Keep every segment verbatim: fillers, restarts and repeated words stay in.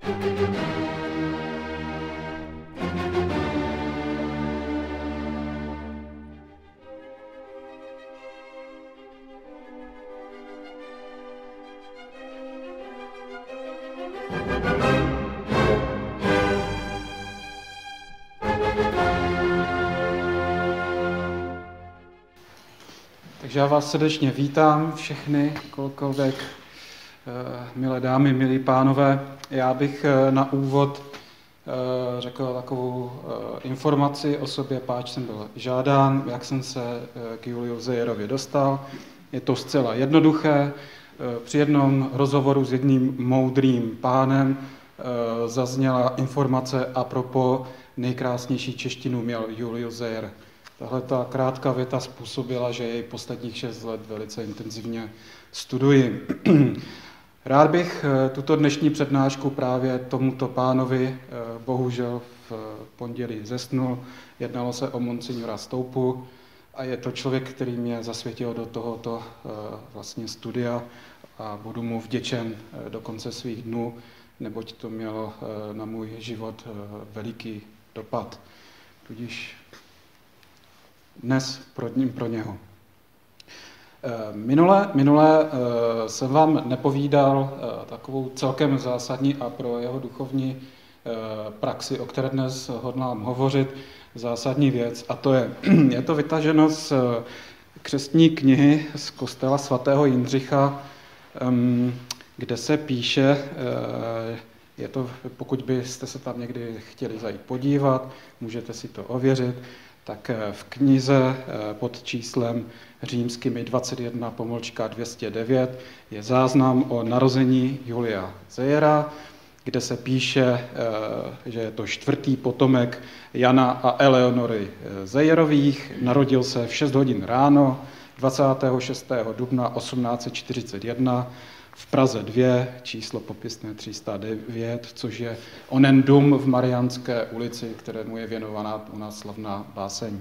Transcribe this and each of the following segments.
Takže já vás srdečně vítám všechny, kolkověk, milé dámy, milí pánové. Já bych na úvod řekl takovou informaci o sobě, páč jsem byl žádán, jak jsem se k Juliu Zeyerovi dostal. Je to zcela jednoduché. Při jednom rozhovoru s jedním moudrým pánem zazněla informace a propos nejkrásnější češtinu měl Julius Zeyer. Tahle ta krátká věta způsobila, že jej posledních šest let velice intenzivně studuji. Rád bych tuto dnešní přednášku právě tomuto pánovi, bohužel v pondělí zesnul, jednalo se o monsignora Stoupu a je to člověk, který mě zasvětil do tohoto vlastně studia a budu mu vděčen do konce svých dnů, neboť to mělo na můj život veliký dopad. Tudíž dnes pro, pro něho. Minule, minule jsem vám nepovídal takovou celkem zásadní a pro jeho duchovní praxi, o které dnes hodlám hovořit, zásadní věc, a to je, je to vytaženo z křestní knihy z kostela svatého Jindřicha, kde se píše, je to, pokud byste se tam někdy chtěli zajít podívat, můžete si to ověřit, tak v knize pod číslem římskými dvacet jedna pomlčka dvě stě devět je záznam o narození Julia Zeyera, kde se píše, že je to čtvrtý potomek Jana a Eleonory Zeyerových. Narodil se v šest hodin ráno dvacátého šestého dubna osmnáct set čtyřicet jedna v Praze dva, číslo popisné tři sta devět, což je onen dům v Mariánské ulici, kterému je věnovaná u nás slavná báseň.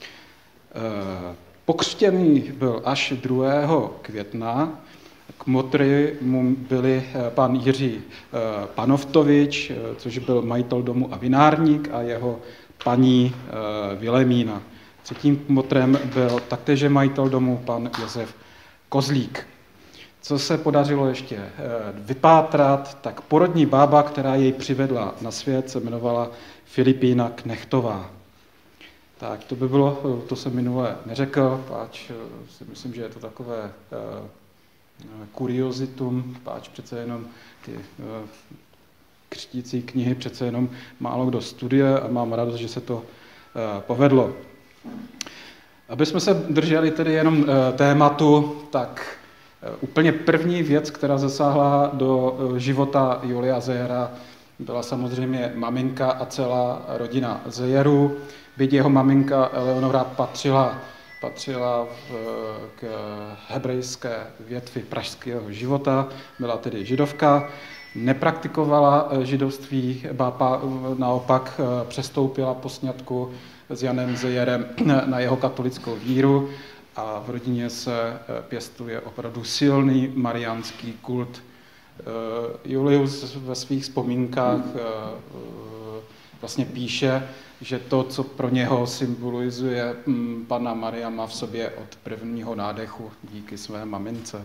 Pokřtěný byl až druhého května. Kmotry mu byli pan Jiří Panovtovič, což byl majitel domu a vinárník, a jeho paní Vilemína. Třetím kmotrem byl taktéž majitel domu pan Josef Kozlík. Co se podařilo ještě vypátrat, tak porodní bába, která jej přivedla na svět, se jmenovala Filipína Knechtová. Tak to by bylo, to jsem minule neřekl, páč si myslím, že je to takové kuriozitum, páč přece jenom ty křtící knihy přece jenom málo kdo studuje a mám radost, že se to povedlo. Aby jsme se drželi tedy jenom tématu, tak úplně první věc, která zasáhla do života Julia Zeyera, byla samozřejmě maminka a celá rodina Zeyerů. Byť jeho maminka Eleonora patřila, patřila v, k hebrejské větvi pražského života, byla tedy židovka, nepraktikovala židovství, ba naopak přestoupila po sňatku s Janem Zeyerem na jeho katolickou víru, a v rodině se pěstuje opravdu silný mariánský kult. Julius ve svých vzpomínkách vlastně píše, že to, co pro něho symbolizuje Panna Maria, má v sobě od prvního nádechu díky své mamince.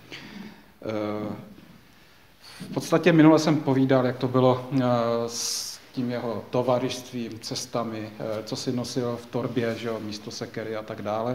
V podstatě minule jsem povídal, jak to bylo s tím jeho tovarišstvím, cestami, co si nosil v torbě, že jo, místo sekery a tak dále.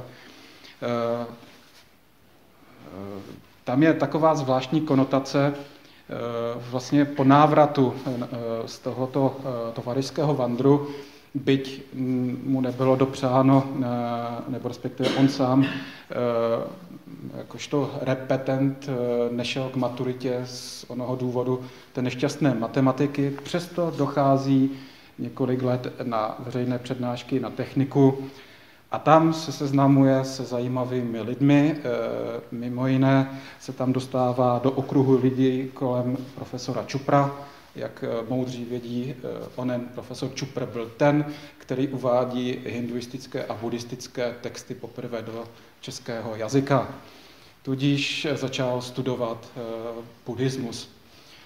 Tam je taková zvláštní konotace, vlastně po návratu z tohoto tovarišského vandru, byť mu nebylo dopřáno, nebo respektive on sám, jakožto repetent, nešel k maturitě z onoho důvodu té nešťastné matematiky, přesto dochází několik let na veřejné přednášky na techniku, a tam se seznamuje se zajímavými lidmi, mimo jiné se tam dostává do okruhu lidí kolem profesora Čupra. Jak moudří vědí, onen profesor Čupr byl ten, který uvádí hinduistické a buddhistické texty poprvé do českého jazyka. Tudíž začal studovat buddhismus.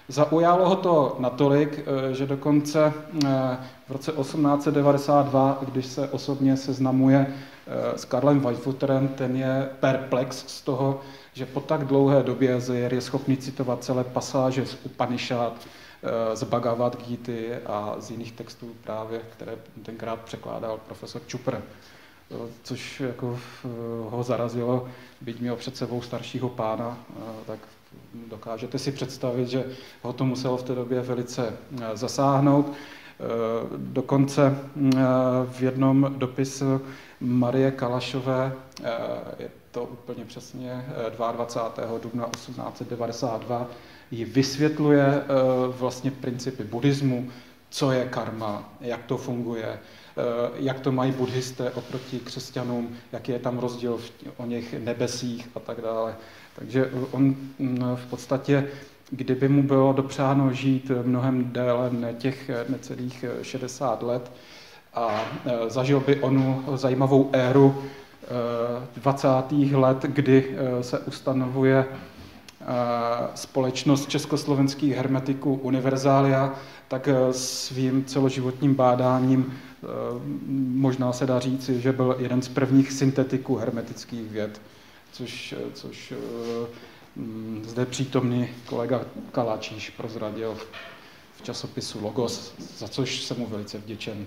Zaujalo ho to natolik, že dokonce v roce osmnáct set devadesát dva, když se osobně seznamuje s Karlem Whitefooterem, ten je perplex z toho, že po tak dlouhé době Zaire je schopný citovat celé pasáže z Upanishad, z Bhagavad Gity a z jiných textů právě, které tenkrát překládal profesor Chopra. Což jako ho zarazilo, byť měl před sebou staršího pána, tak dokážete si představit, že ho to muselo v té době velice zasáhnout. Dokonce v jednom dopisu Marie Kalašové, je to úplně přesně dvacátého druhého dubna osmnáct set devadesát dva, ji vysvětluje vlastně principy buddhismu, co je karma, jak to funguje, jak to mají buddhisté oproti křesťanům, jaký je tam rozdíl o něch nebesích a tak dále. Takže on v podstatě, kdyby mu bylo dopřáno žít mnohem déle, ne těch necelých šedesát let, a zažil by onu zajímavou éru dvacátých let, kdy se ustanovuje společnost československých hermetiků Universalia, tak svým celoživotním bádáním možná se dá říci, že byl jeden z prvních syntetiků hermetických věd, což, což zde přítomný kolega Kaláčíš prozradil v časopisu Logos, za což jsem mu velice vděčen.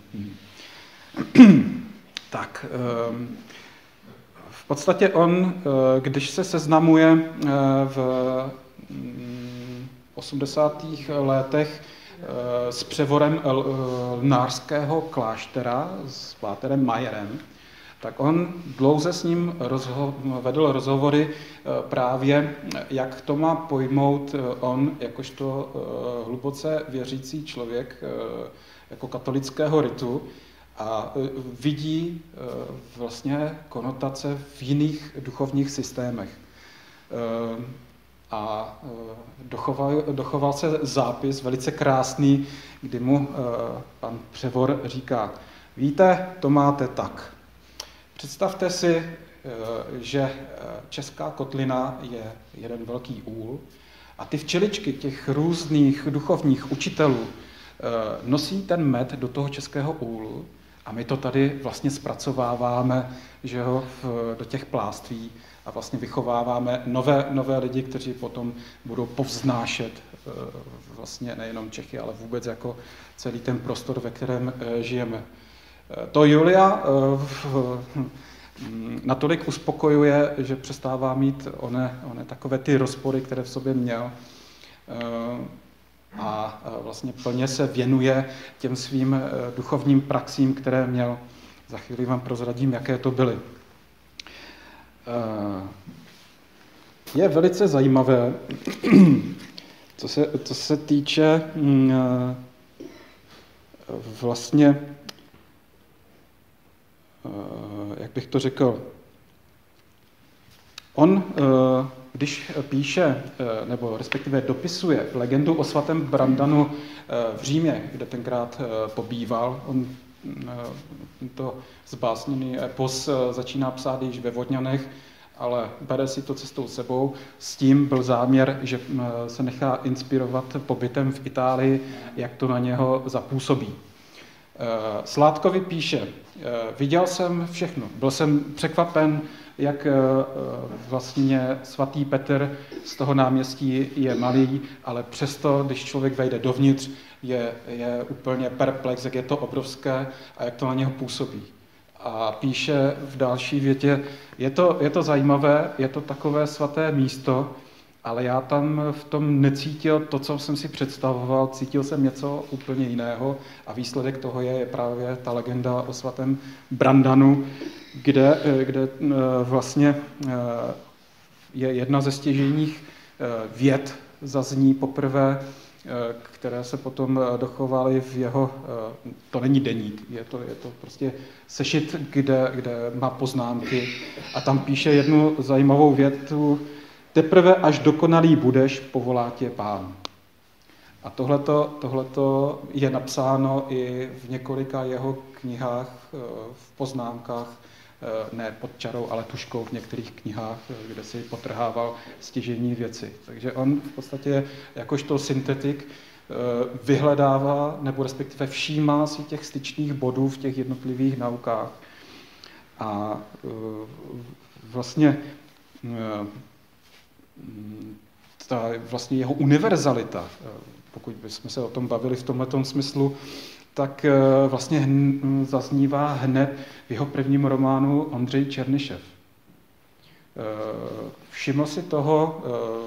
Tak, v podstatě on, když se seznamuje v osmdesátých letech s převorem lnářského kláštera, s páterem Majerem, tak on dlouze s ním rozho- vedl rozhovory právě, jak to má pojmout on, jakožto hluboce věřící člověk, jako katolického ritu, a vidí vlastně konotace v jiných duchovních systémech. A dochoval, dochoval se zápis velice krásný, kdy mu pan Převor říká: víte, to máte tak. Představte si, že česká kotlina je jeden velký úl a ty včeličky těch různých duchovních učitelů nosí ten med do toho českého úlu a my to tady vlastně zpracováváme, že ho, do těch pláství a vlastně vychováváme nové, nové lidi, kteří potom budou povznášet vlastně nejenom Čechy, ale vůbec jako celý ten prostor, ve kterém žijeme. To Julia natolik uspokojuje, že přestává mít one, one takové ty rozpory, které v sobě měl, a vlastně plně se věnuje těm svým duchovním praxím, které měl. Za chvíli vám prozradím, jaké to byly. Je velice zajímavé, co se, co se týče vlastně, jak bych to řekl, on, když píše, nebo respektive dopisuje legendu o svatém Brandanu v Římě, kde tenkrát pobýval, on to zbásněný epos začíná psát již ve Vodňanech, ale bere si to cestou sebou. S tím byl záměr, že se nechá inspirovat pobytem v Itálii, jak to na něho zapůsobí. Sládkovi píše: viděl jsem všechno, byl jsem překvapen, jak vlastně svatý Petr z toho náměstí je malý, ale přesto, když člověk vejde dovnitř, je, je úplně perplex, jak je to obrovské a jak to na něho působí. A píše v další větě: je to, je to zajímavé, je to takové svaté místo, ale já tam v tom necítil to, co jsem si představoval, cítil jsem něco úplně jiného a výsledek toho je, je právě ta legenda o svatém Brandanu, kde, kde vlastně je jedna ze stěžejních vět zazní poprvé, které se potom dochovaly v jeho, to není deník, je to, je to prostě sešit, kde, kde má poznámky a tam píše jednu zajímavou větu: teprve až dokonalý budeš, povolá tě Pán. A tohleto, tohleto je napsáno i v několika jeho knihách, v poznámkách ne pod čarou, ale tužkou v některých knihách, kde si potrhával stěžejní věci. Takže on v podstatě jakožto syntetik vyhledává, nebo respektive všímá si těch styčných bodů v těch jednotlivých naukách. A vlastně ta vlastně jeho univerzalita, pokud bychom se o tom bavili v tomhletom smyslu, tak vlastně zaznívá hned v jeho prvním románu Ondřej Černyšev. Všiml si toho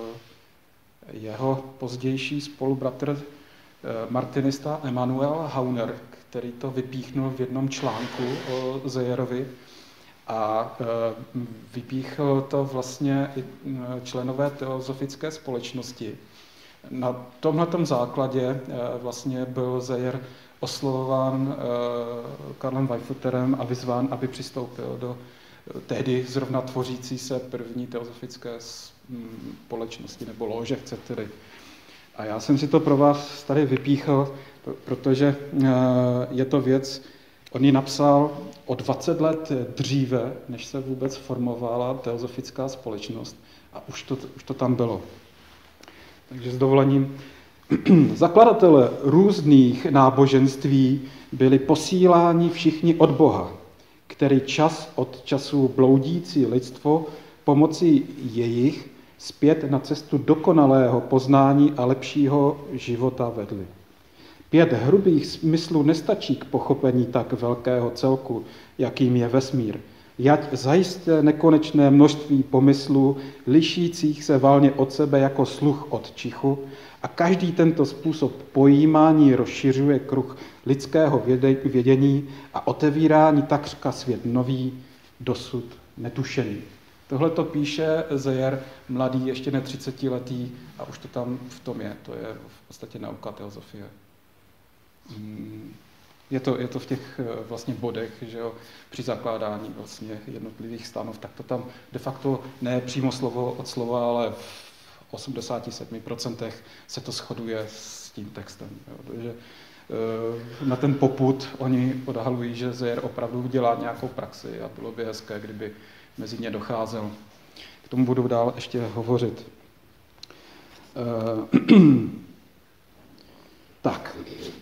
jeho pozdější spolubratr martinista Emanuel Hauner, který to vypíchnul v jednom článku o Zeyerovi, a vypíchl to vlastně i členové teozofické společnosti. Na tomhletom základě vlastně byl Zeyer oslovován Karlem Weiffuterem a vyzván, aby přistoupil do tehdy zrovna tvořící se první teozofické společnosti, nebo lože, chcete-li. A já jsem si to pro vás tady vypíchl, protože je to věc, on ji napsal o dvacet let dříve, než se vůbec formovala teozofická společnost. A už to, už to tam bylo. Takže s dovolením. Zakladatelé různých náboženství byli posíláni všichni od Boha, který čas od času bloudící lidstvo pomocí jejich zpět na cestu dokonalého poznání a lepšího života vedli. Pět hrubých smyslů nestačí k pochopení tak velkého celku, jakým je vesmír. Jať zajisté nekonečné množství pomyslů, lišících se valně od sebe jako sluch od čichu, a každý tento způsob pojímání rozšiřuje kruh lidského vědění a otevírání takřka svět nový, dosud netušený. Tohle to píše Zeyer, mladý, ještě ne třicetiletý, a už to tam v tom je. To je v podstatě nauka teozofie. Je to, je to v těch vlastně bodech, že jo, při zakládání vlastně jednotlivých stanov, tak to tam de facto ne přímo slovo od slova, ale v osmdesáti sedmi procentech se to shoduje s tím textem. Jo. Takže na ten popud oni odhalují, že Zeyer opravdu dělá nějakou praxi a bylo by hezké, kdyby mezi ně docházel. K tomu budu dál ještě hovořit. Tak,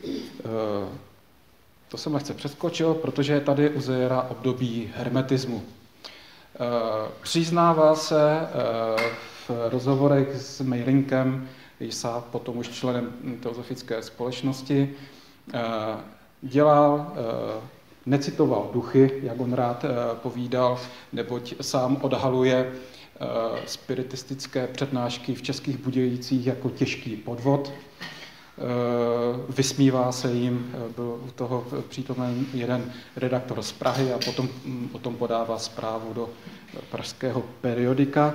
to jsem lehce přeskočil, protože je tady u Zeyera období hermetismu. Přiznává se v rozhovorech s Meirinkem, Jsa, potom už členem teozofické společnosti, dělal, necitoval duchy, jak on rád povídal, neboť sám odhaluje spiritistické přednášky v Českých Budějicích jako těžký podvod. Vysmívá se jim, byl u toho přítomen jeden redaktor z Prahy a potom o tom podává zprávu do pražského periodika.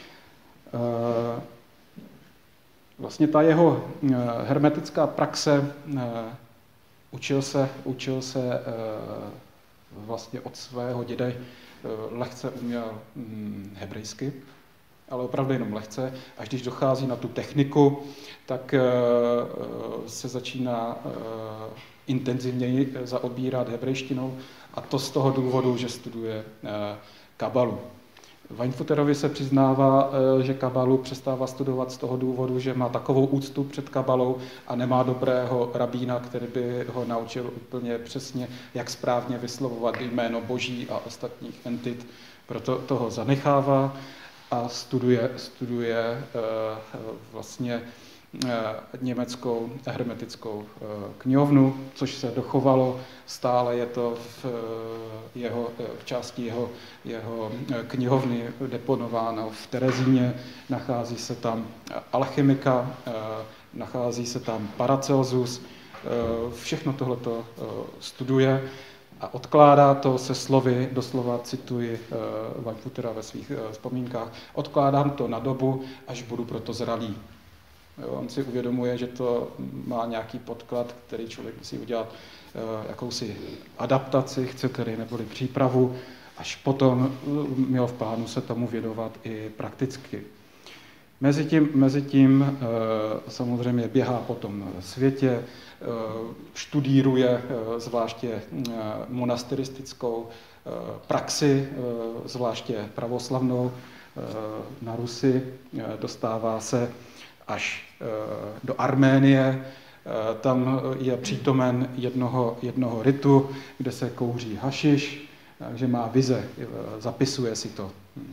Vlastně ta jeho hermetická praxe, učil se, učil se vlastně od svého dědy, lehce uměl hebrejsky, ale opravdu jenom lehce. Až když dochází na tu techniku, tak se začíná intenzivněji zaobírat hebrejštinou, a to z toho důvodu, že studuje kabalu. Weiffuterovi se přiznává, že kabalu přestává studovat z toho důvodu, že má takovou úctu před kabalou a nemá dobrého rabína, který by ho naučil úplně přesně, jak správně vyslovovat jméno Boží a ostatních entit. Proto toho zanechává a studuje, studuje vlastně německou hermetickou knihovnu, což se dochovalo, stále je to v, jeho, v části jeho, jeho knihovny deponováno v Terezíně, nachází se tam alchemika, nachází se tam Paracelsus, všechno tohleto studuje a odkládá to se slovy, doslova cituji Weiffuttera ve svých vzpomínkách, odkládám to na dobu, až budu proto zralý. On si uvědomuje, že to má nějaký podklad, který člověk musí udělat jakousi adaptaci, chcete-li, neboli přípravu, až potom měl v plánu se tomu věnovat i prakticky. Mezitím, mezitím samozřejmě běhá potom v světě, študíruje zvláště monasteristickou praxi, zvláště pravoslavnou na Rusi, dostává se až do Arménie, tam je přítomen jednoho, jednoho ritu, kde se kouří hašiš, takže má vize, zapisuje si to.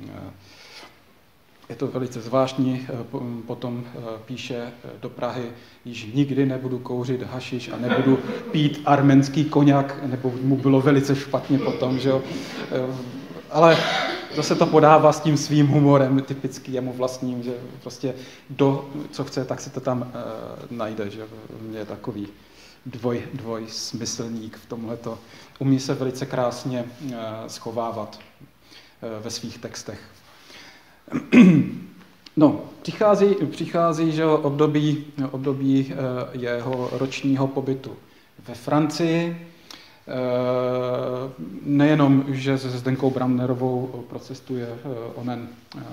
Je to velice zvláštní, potom píše do Prahy, již nikdy nebudu kouřit hašiš a nebudu pít arménský koněk, nebo mu bylo velice špatně potom, že jo. Ale zase to podává s tím svým humorem, typický jemu vlastním, že prostě do, co chce, tak si to tam uh, najde, že je takový dvoj, dvojsmyslník v tomhleto. Umí se velice krásně uh, schovávat uh, ve svých textech. No, přichází, přichází že období, období uh, jeho ročního pobytu ve Francii. Nejenom, že se Zdenkou Bramnerovou procestuje onen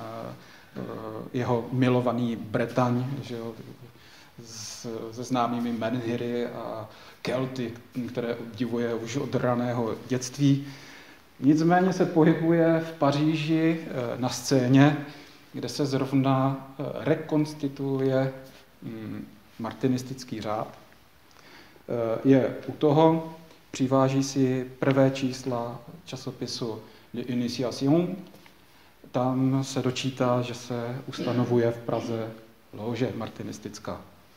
jeho milovaný Bretaň, že jo, se známými menhiry a Kelty, které obdivuje už od raného dětství. Nicméně se pohybuje v Paříži na scéně, kde se zrovna rekonstituuje martinistický řád. Je u toho, přiváží si prvé čísla časopisu L'Initiation. Tam se dočítá, že se ustanovuje v Praze lóže martinistická.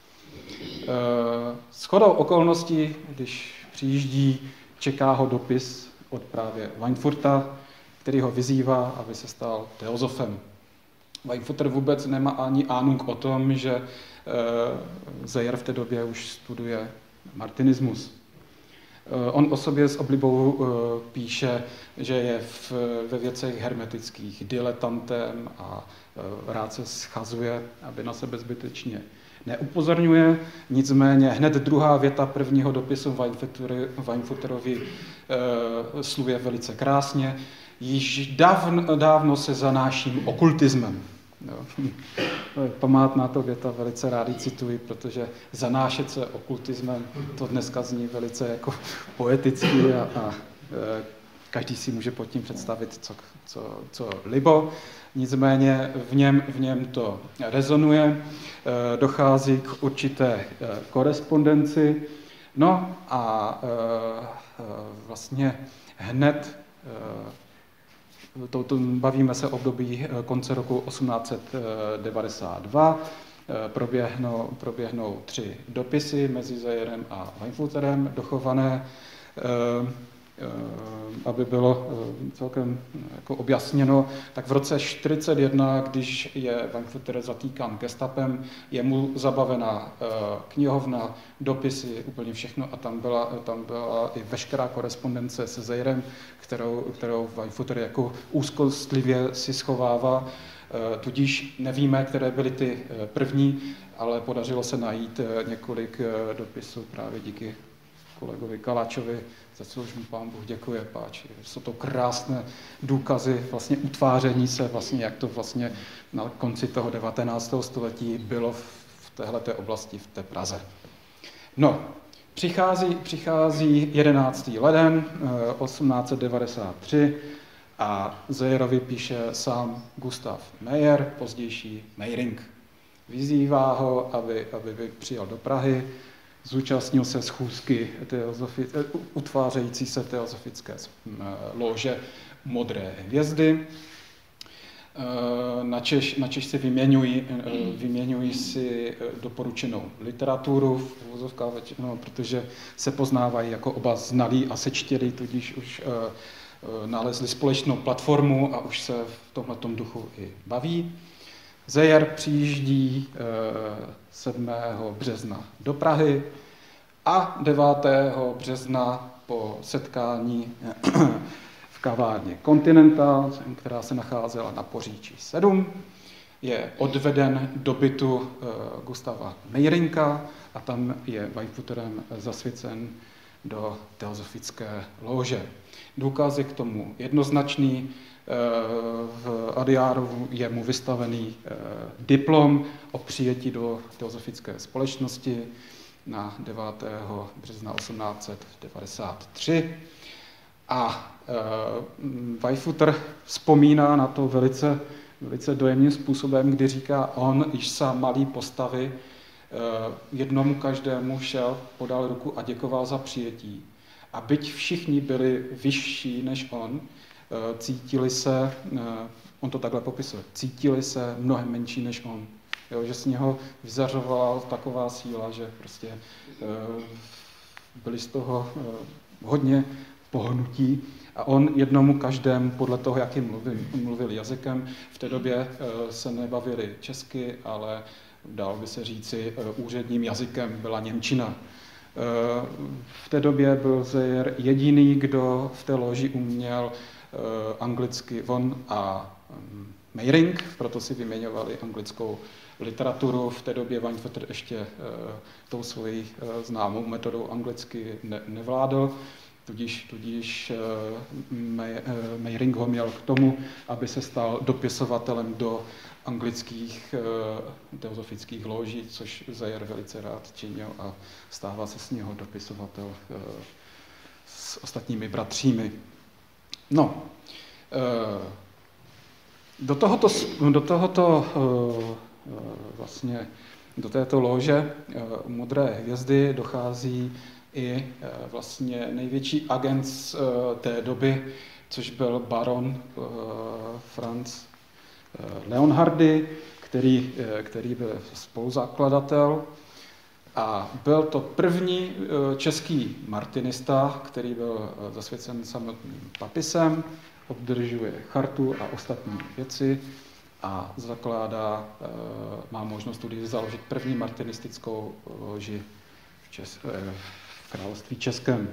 Shodou okolností, když přijíždí, čeká ho dopis od právě Weinfurta, který ho vyzývá, aby se stal teozofem. Weinfurter vůbec nemá ani ánung o tom, že Zeyer v té době už studuje martinismus. On o sobě s oblibou píše, že je v, ve věcech hermetických diletantem a rád se schazuje, aby na sebe zbytečně neupozorňuje. Nicméně hned druhá věta prvního dopisu Weinfurterovi sluje velice krásně. Již dávno, dávno se zanáším okultismem. Jo. Památná to věta, velice rádi cituji, protože zanášet se okultismem, to dneska zní velice jako poeticky a, a e, každý si může pod tím představit, co, co, co libo. Nicméně v něm, v něm to rezonuje, e, dochází k určité e, korespondenci. No a e, vlastně hned e, To, to, bavíme se o období konce roku osmnáct set devadesát dva. Proběhnou, proběhnou tři dopisy mezi Zeyerem a Weinfurterem, dochované, aby bylo celkem jako objasněno. Tak v roce čtyřicet jedna, když je Weinfurter zatýkán gestapem, je mu zabavena knihovna, dopisy, úplně všechno a tam byla, tam byla i veškerá korespondence se Zeyerem, kterou, kterou Weinfurter jako úzkostlivě si schovává. Tudíž nevíme, které byly ty první, ale podařilo se najít několik dopisů právě díky kolegovi Kaláčovi, za což mu pán Bůh děkuje, páči. Jsou to krásné důkazy vlastně utváření se, vlastně, jak to vlastně na konci toho devatenáctého století bylo v téhleté oblasti, v té Praze. No, přichází, přichází jedenáctý leden osmnáct set devadesát tři a Zeyerovi píše sám Gustav Meyer, pozdější Meyring. Vyzývá ho, aby, aby přijel do Prahy, zúčastnil se schůzky teozofi, utvářející se teozofické lóže Modré hvězdy. Načež, načež si vyměňují, vyměňují si doporučenou literaturu, v uvozovkách, no, protože se poznávají jako oba znalí a sečtělí, tudíž už nalezli společnou platformu a už se v tomhletom duchu i baví. Zeyer přijíždí sedmého března do Prahy a devátého března po setkání v kavárně Continental, která se nacházela na Poříčí sedm, je odveden do bytu Gustava Meyrinka a tam je Weinfurterem zasvěcen do teozofické lóže. Důkaz je k tomu jednoznačný. v Adyárovu je mu vystavený diplom o přijetí do teozofické společnosti na devátého března osmnáct set devadesát tři. A Weifuter vzpomíná na to velice, velice dojemným způsobem, kdy říká, on již sa malý postavy jednomu každému šel, podal ruku a děkoval za přijetí. A byť všichni byli vyšší než on, cítili se, on to takhle popisuje, cítili se mnohem menší než on. Jo, že z něho vyzařovala taková síla, že prostě byli z toho hodně pohnutí. A on jednomu každému, podle toho, jak jim mluvil, mluvil jazykem, v té době se nebavili česky, ale dalo by se říci, úředním jazykem byla němčina. V té době byl Zeyer jediný, kdo v té loži uměl anglicky, on a Meiring, proto si vyměňovali anglickou literaturu. V té době Weifuter ještě tou svojí známou metodou anglicky ne, nevládl. Tudíž, tudíž Meiring ho měl k tomu, aby se stal dopisovatelem do anglických teozofických loží, což Zeyer velice rád činil a stává se z něho dopisovatel s ostatními bratřími. No, do tohoto, do tohoto vlastně, do této lože Modré hvězdy dochází i vlastně největší agent z té doby, což byl baron Franz Leonhardy, který, který byl spoluzakladatel. A byl to první český martinista, který byl zasvěcen samotným papisem, obdržuje chartu a ostatní věci a zakládá, má možnost tudy založit první martinistickou loži v, Čes, v království českém.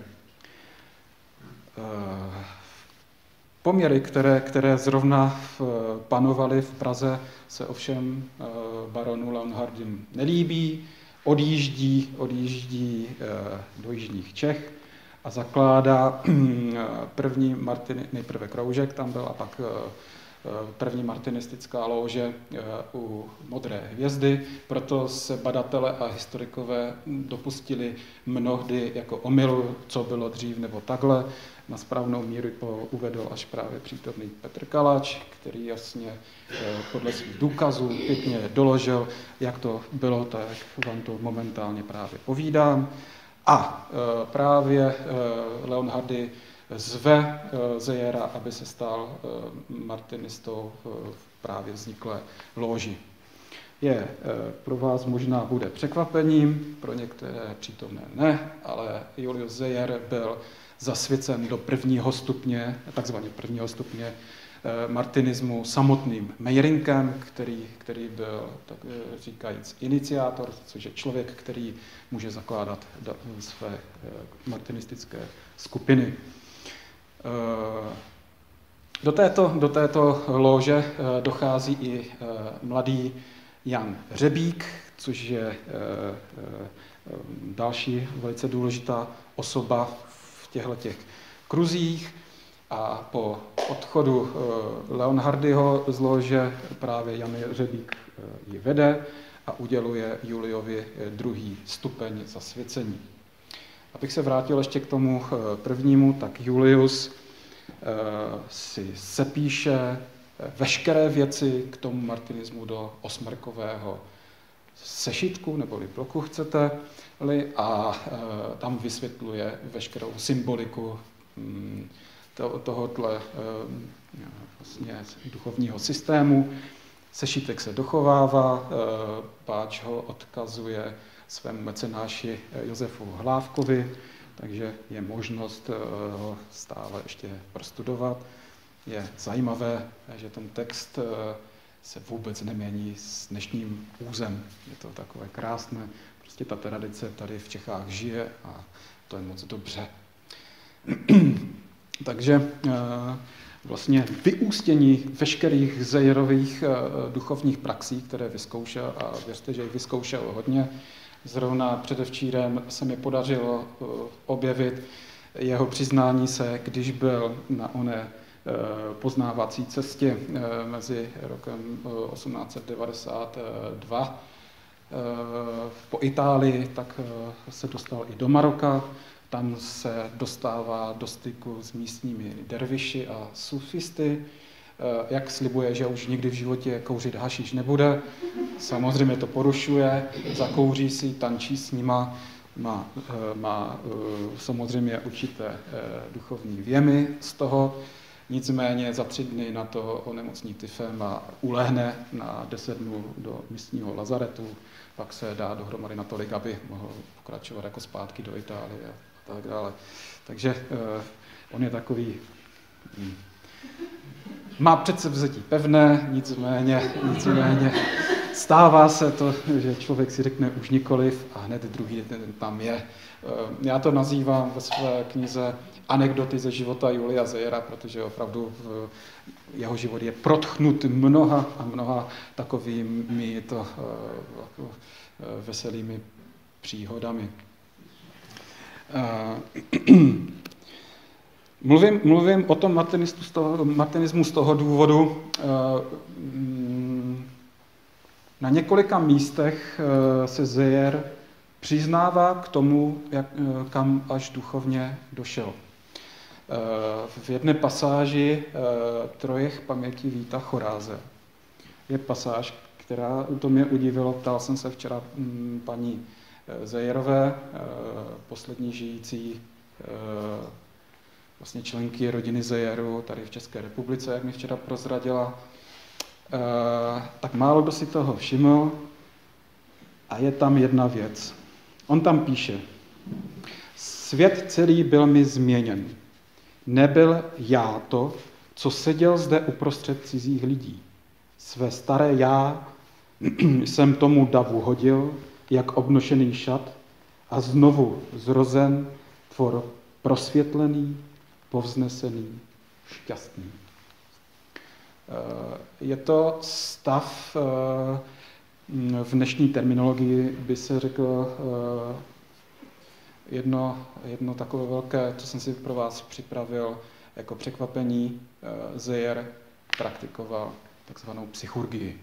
Poměry, které, které zrovna panovaly v Praze, se ovšem baronu Leonhardym nelíbí. Odjíždí, odjíždí do jižních Čech a zakládá první martini, nejprve kroužek, tam byl, a pak první martinistická lože u Modré hvězdy. Proto se badatelé a historikové dopustili mnohdy jako omylu, co bylo dřív nebo takhle. Na správnou míru uvedl až právě přítomný Petr Kalač, který jasně podle svých důkazů pěkně doložil, jak to bylo, tak vám to momentálně právě povídám. A právě Leonhardy zve Zeyera, aby se stal martinistou v právě vzniklé lóži. Je pro vás možná bude překvapením, pro některé přítomné ne, ale Julius Zeyer byl zasvěcen do prvního stupně, takzvaně prvního stupně martinismu samotným Meiringem, který, který byl, tak říkajíc, iniciátor, což je člověk, který může zakládat své martinistické skupiny. Do této, do této lóže dochází i mladý Jan Řebík, což je další velice důležitá osoba v těchto těch kruzích. A po odchodu Leonhardyho z lože právě Jan Řebík ji vede a uděluje Juliovi druhý stupeň zasvěcení. Abych se vrátil ještě k tomu prvnímu, tak Julius si sepíše veškeré věci k tomu martinismu do osmrkového sešitku, neboli bloku chcete-li, a tam vysvětluje veškerou symboliku tohoto vlastně duchovního systému. Sešitek se dochovává, Páč ho odkazuje svému mecenáši Josefu Hlávkovi, takže je možnost ho stále ještě prostudovat. Je zajímavé, že ten text se vůbec nemění s dnešním územ. Je to takové krásné. Prostě ta tradice tady v Čechách žije a to je moc dobře. Takže vlastně vyústění veškerých Zeyerových duchovních praxí, které vyzkoušel, a věřte, že jich vyzkoušel hodně. Zrovna předevčírem se mi podařilo objevit jeho přiznání se, když byl na oné poznávací cestě mezi rokem osmnáct set devadesát dva po Itálii, tak se dostal i do Maroka. Tam se dostává do styku s místními derviši a sufisty. Jak slibuje, že už nikdy v životě kouřit hašiš nebude. Samozřejmě to porušuje, zakouří si, tančí s nima, má, má samozřejmě určité duchovní věmy z toho. Nicméně za tři dny na to onemocní tyfem a ulehne na deset dnů do místního lazaretu, pak se dá dohromady natolik, aby mohl pokračovat jako zpátky do Itálie a tak dále. Takže eh, on je takový, hm, má předsevzetí pevné, nicméně, nicméně stává se to, že člověk si řekne už nikoliv a hned druhý den tam je. Já to nazývám ve své knize Anekdoty ze života Julia Zejera, protože opravdu jeho život je protchnut mnoha a mnoha takovými to jako veselými příhodami. Mluvím, mluvím o tom martinismu z toho, martinismu z toho důvodu. Na několika místech se Zeyer přiznává k tomu, jak, kam až duchovně došel. V jedné pasáži Trojech paměti Víta Choráze je pasáž, která to mě udivilo. Ptal jsem se včera paní Zeyerové, poslední žijící vlastně členky rodiny Zeyeru tady v České republice, jak mi včera prozradila. Tak málo kdo si toho všiml a je tam jedna věc. On tam píše: Svět celý byl mi změněn. Nebyl já to, co seděl zde uprostřed cizích lidí. Své staré já jsem tomu davu hodil, jak obnošený šat, a znovu zrozen tvor prosvětlený, povznesený, šťastný. Je to stav, v dnešní terminologii by se řekl jedno, jedno takové velké, co jsem si pro vás připravil jako překvapení. Zeyer praktikoval takzvanou psychurgii.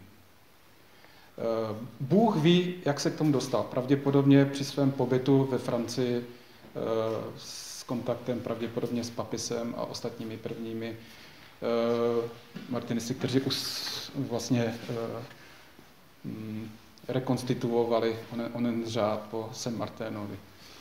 Bůh ví, jak se k tomu dostal. Pravděpodobně při svém pobytu ve Francii s kontaktem pravděpodobně s papisem a ostatními prvními martinisty, kteří už vlastně rekonstituovali onen, onen řád po Saint Martinovi.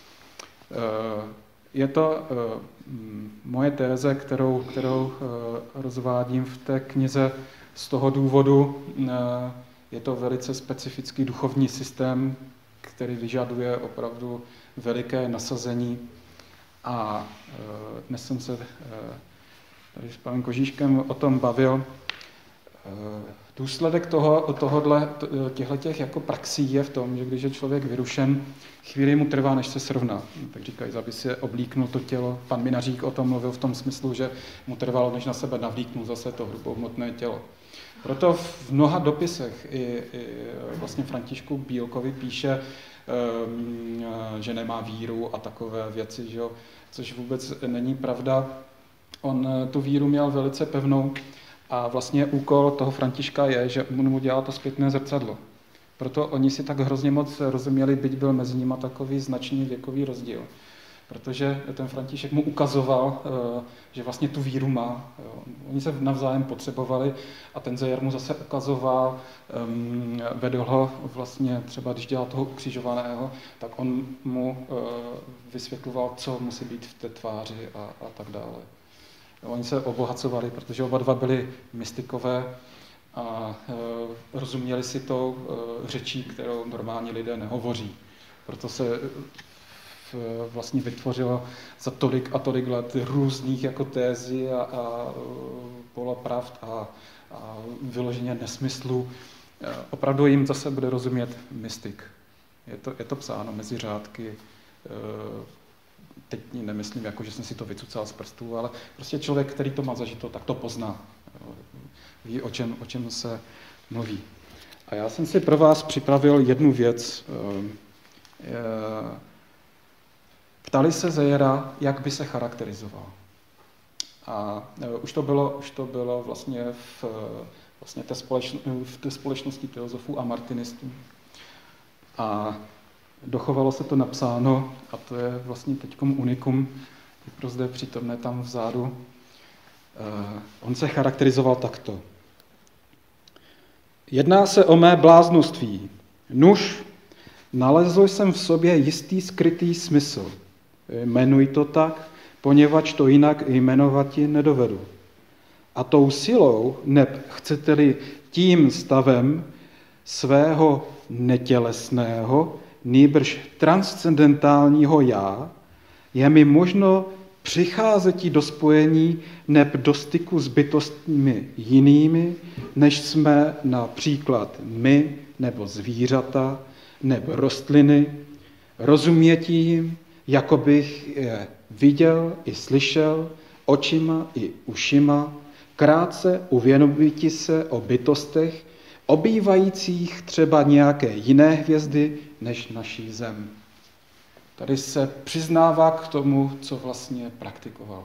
Je to moje téze, kterou, kterou rozvádím v té knize z toho důvodu. Je to velice specifický duchovní systém, který vyžaduje opravdu veliké nasazení. A dnes jsem se tady s panem Kožíškem o tom bavil. Důsledek toho, tohodle, těchto jako praxí je v tom, že když je člověk vyrušen, chvíli mu trvá, než se srovná. Tak říkají, aby si oblíknul to tělo. Pan Minařík o tom mluvil v tom smyslu, že mu trvalo, než na sebe navlíknul zase to hrubohmotné tělo. Proto v mnoha dopisech i, i vlastně Františku Bílkovi píše, že nemá víru a takové věci, že jo, což vůbec není pravda. On tu víru měl velice pevnou a vlastně úkol toho Františka je, že mu dělá to zpětné zrcadlo. Proto oni si tak hrozně moc rozuměli, byť byl mezi nimi takový značný věkový rozdíl. Protože ten František mu ukazoval, že vlastně tu víru má. Oni se navzájem potřebovali a ten Zeyer mu zase ukazoval, vedl ho vlastně třeba, když dělal toho ukřižovaného, tak on mu vysvětloval, co musí být v té tváři a, a tak dále. Oni se obohacovali, protože oba dva byli mystikové a e, rozuměli si tou e, řečí, kterou normální lidé nehovoří. Proto se e, vlastně vytvořilo za tolik a tolik let různých jako tézy a, a polopravd a, a vyloženě nesmyslů. E, opravdu jim zase bude rozumět mystik. Je to, je to psáno mezi řádky. E, Teď nemyslím, jako, že jsem si to vycucal z prstů, ale prostě člověk, který to má zažito, tak to pozná. Ví, o čem, o čem se mluví. A já jsem si pro vás připravil jednu věc. Ptali se Zeyera, jak by se charakterizoval. A už to bylo, už to bylo vlastně v, vlastně té, společno, v té společnosti teozofů a martinistů. A dochovalo se to napsáno, a to je vlastně teďkom unikum, je pro zde přítomné tam vzadu. Uh, on se charakterizoval takto. Jedná se o mé bláznoství. Nuž, nalezl jsem v sobě jistý skrytý smysl. Jmenuj to tak, poněvadž to jinak jmenovati nedovedu. A tou silou, neb chcete-li tím stavem svého netělesného, nýbrž transcendentálního já, je mi možno přicházet do spojení neb do styku s bytostmi jinými, než jsme například my, nebo zvířata, nebo rostliny, rozuměti jim, jako bych je viděl i slyšel, očima i ušima, krátce uvědomiti se o bytostech, obývajících třeba nějaké jiné hvězdy než naší Zem. Tady se přiznává k tomu, co vlastně praktikoval.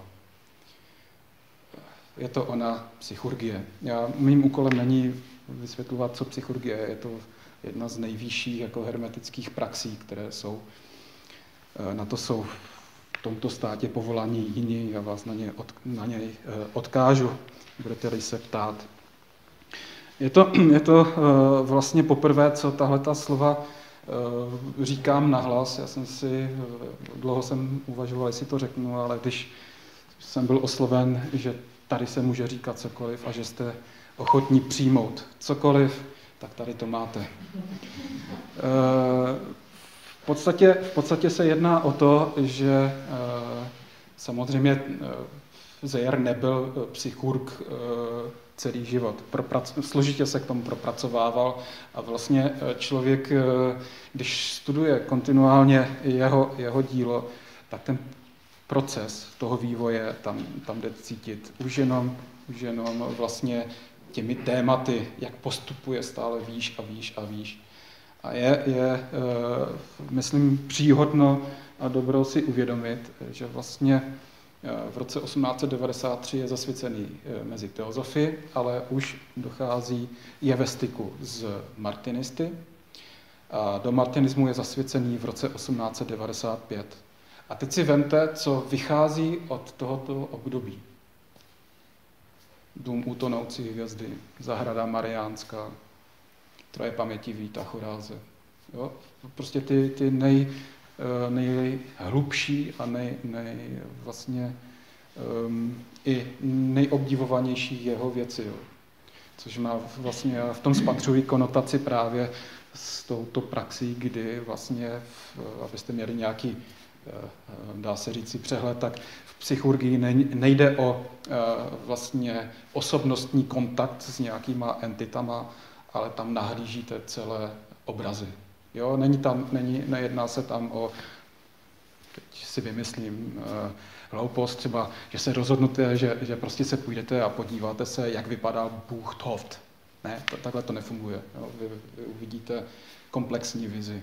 Je to ona psychurgie. Já, mým úkolem není vysvětlovat, co psychurgie je. Je to jedna z nejvyšších jako hermetických praxí, které jsou. Na to jsou v tomto státě povolaní jiní. Já vás na, ně od, na něj odkážu, budete-li se ptát. Je to, je to vlastně poprvé, co tahleta slova říkám nahlas. Já jsem si, dlouho jsem uvažoval, jestli to řeknu, ale když jsem byl osloven, že tady se může říkat cokoliv a že jste ochotní přijmout cokoliv, tak tady to máte. V podstatě, v podstatě se jedná o to, že samozřejmě Zeyer nebyl psychurg celý život. Proprac- složitě se k tomu propracovával a vlastně člověk, když studuje kontinuálně jeho, jeho dílo, tak ten proces toho vývoje tam, tam jde cítit už jenom, už jenom vlastně těmi tématy, jak postupuje stále výš a výš a výš. A je, je myslím, příhodno a dobro si uvědomit, že vlastně v roce osmnáct set devadesát tři je zasvěcený mezi teozofy, ale už dochází, je ve styku s martinisty. A do martinismu je zasvěcený v roce osmnáct set devadesát pět. A teď si vemte, co vychází od tohoto období. Dům útonoucí hvězdy, zahrada mariánská, troje paměti Víta Choráze. Jo? Prostě ty, ty nej, nejhlubší a nej, nej, vlastně um, i nejobdivovanější jeho věci. Jo? Což má vlastně, v tom spatřují konotaci právě s touto praxí, kdy vlastně, abyste měli nějaký, dá se říci, přehled, tak v psychurgii nejde o vlastně osobnostní kontakt s nějakýma entitama, ale tam nahlížíte celé obrazy. Jo, není tam, není, nejedná se tam o, teď si vymyslím, hloupost třeba, že se rozhodnete, že, že prostě se půjdete a podíváte se, jak vypadá Bůh Thoth. Ne, to, takhle to nefunguje. Jo, vy, vy uvidíte komplexní vizi.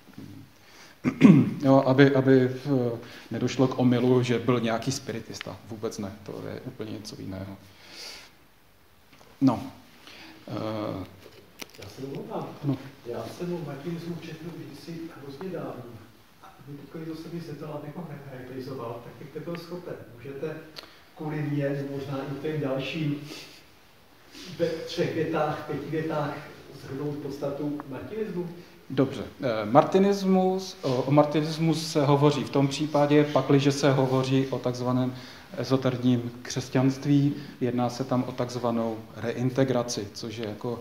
Jo, aby, aby nedošlo k omylu, že byl nějaký spiritista. Vůbec ne, to je úplně něco jiného. No. Uh, Já se domluvám. No. Já jsem o martinismu četl kdysi hrozně dávno. A kdykoliv to se mi zeptal, abych ho necharakterizoval, tak bych nebyl schopen. Můžete kvůli mě, možná i těm dalším, ve třech větách, pěti větách shrnout podstatu martinismu? Dobře. Martinismus, o martinismu se hovoří v tom případě, pakliže se hovoří o takzvaném ezoterním křesťanství, jedná se tam o takzvanou reintegraci, což je jako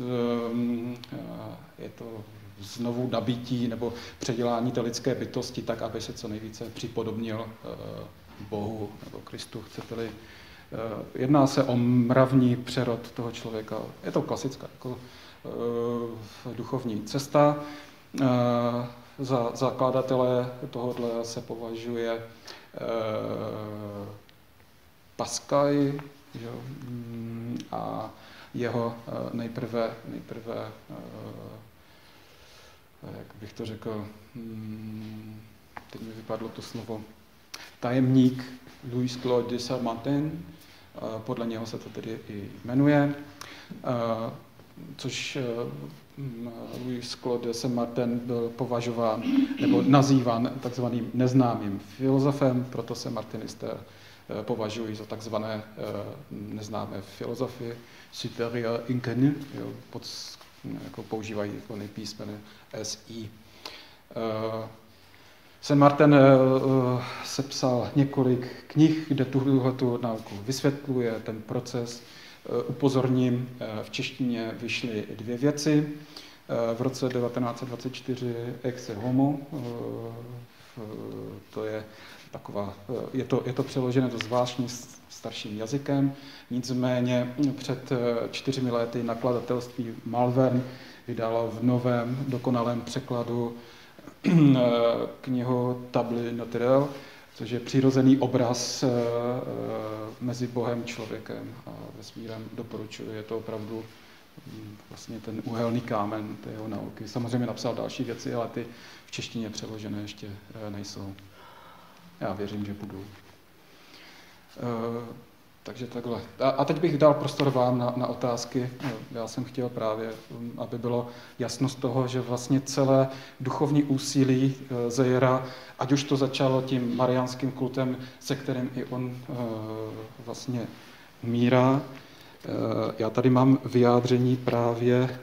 je to znovu nabití nebo předělání té lidské bytosti tak, aby se co nejvíce připodobnil Bohu nebo Kristu, chcete-li. Jedná se o mravní přerod toho člověka. Je to klasická jako duchovní cesta. Za zakladatele tohohle se považuje Pascal a jeho nejprve, nejprve, jak bych to řekl, teď mi vypadlo to slovo, tajemník Louis Claude de Saint-Martin, podle něho se to tedy i jmenuje, což Louis Claude de Saint-Martin byl považován nebo nazýván takzvaným neznámým filozofem, proto se martinisté považují za takzvané neznámé filozofy, supérieur inconnu, pod, jako používají ony písmeny S I. Saint-Martin sepsal několik knih, kde tuhletu nauku vysvětluje, ten proces. Upozorním, v češtině vyšly dvě věci. V roce devatenáct set dvacet čtyři Ecce Homo, to je taková, je to, je to přeložené do zvláštním starším jazykem, nicméně před čtyřmi lety nakladatelství Malvern vydalo v novém dokonalém překladu knihu Table naturelle, což je přirozený obraz mezi Bohem, člověkem a vesmírem. Doporučuji, je to opravdu vlastně ten úhelný kámen té jeho nauky. Samozřejmě napsal další věci, ale ty v češtině přeložené ještě nejsou. Já věřím, že budou. Takže takhle. A, a teď bych dal prostor vám na, na otázky. Já jsem chtěl právě, aby bylo jasno z toho, že vlastně celé duchovní úsilí Zejera, ať už to začalo tím mariánským kultem, se kterým i on vlastně umírá. Já tady mám vyjádření právě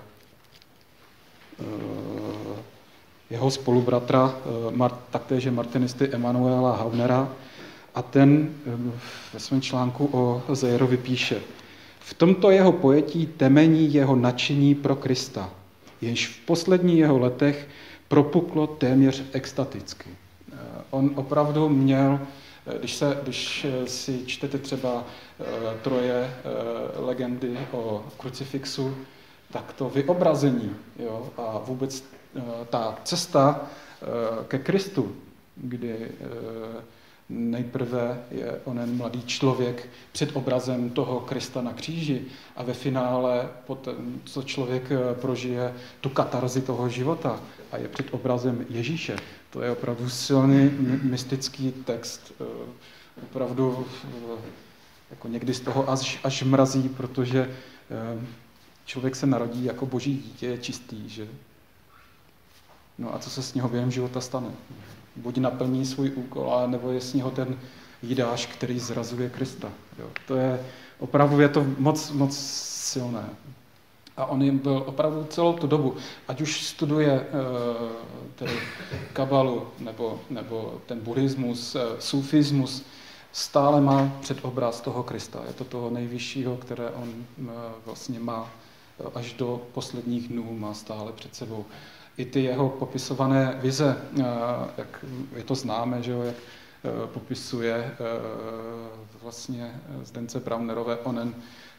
jeho spolubratra, taktéž martinisty Emanuela Haunera, a ten ve svém článku o Zejerovi píše: v tomto jeho pojetí temení jeho nadšení pro Krista, jenž v posledních jeho letech propuklo téměř extaticky. On opravdu měl, když, se, když si čtete třeba troje legendy o krucifixu, tak to vyobrazení, jo, a vůbec ta cesta ke Kristu, kdy nejprve je onen mladý člověk před obrazem toho Krista na kříži a ve finále, potom, co člověk prožije tu katarzi toho života a je před obrazem Ježíše. To je opravdu silný mystický text. Opravdu jako někdy z toho až, až mrazí, protože člověk se narodí jako boží dítě, je čistý, že? No a co se s něho během života stane? Buď naplní svůj úkol, nebo je s něho ten Jidáš, který zrazuje Krista. Jo. To je opravdu, je to moc, moc silné. A on jim byl opravdu celou tu dobu, ať už studuje uh, tedy kabalu, nebo, nebo ten buddhismus, uh, sufismus, stále má předobraz toho Krista. Je to toho nejvyššího, které on uh, vlastně má až do posledních dnů, má stále před sebou. I ty jeho popisované vize, jak je to známe, že jo, jak popisuje vlastně Zdence Braunerové onen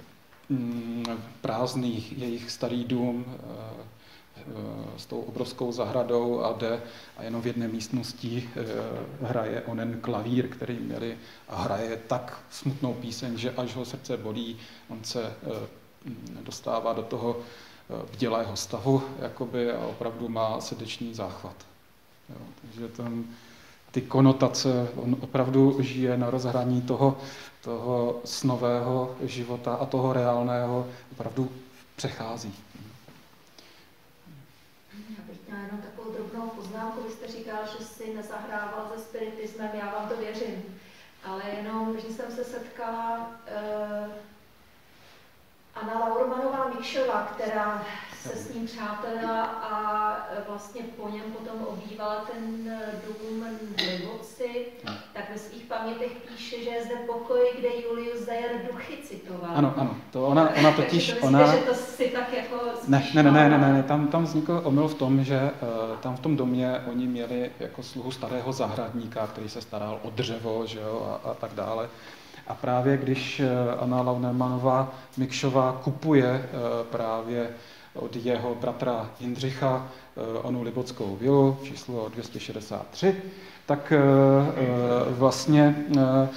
prázdný jejich starý dům s tou obrovskou zahradou a jde a jenom v jedné místnosti hraje onen klavír, který měli, a hraje tak smutnou píseň, že až ho srdce bolí, on se dostává do toho bdělého stavu, jakoby, a opravdu má srdeční záchvat. Jo, takže tam ty konotace, on opravdu žije na rozhraní toho, toho snového života a toho reálného, opravdu přechází. Já bych měla jenom takovou drobnou poznámku. Vy jste říkal, že si nezahrával se spiritismem, já vám to věřím. Ale jenom, že jsem se setkala uh, Anna Laurmanová Mikšová, která se s ním přátelila a vlastně po něm potom obývala ten dům v Liboci, tak ve svých pamětech píše, že je zde pokoj, kde Julius Zeyer duchy citoval. Ano, ano, to ona, ona totiž... Takže to ona... myslíte, že to si tak jako... Ne, ne, ne, ne, ne, ne, tam, tam vznikl omyl v tom, že uh, tam v tom domě oni měli jako sluhu starého zahradníka, který se staral o dřevo, že jo, a, a tak dále. A právě když Anna Laurmanová Mikšová kupuje právě od jeho bratra Jindřicha onu libotskou vilu, číslo dvě stě šedesát tři, tak vlastně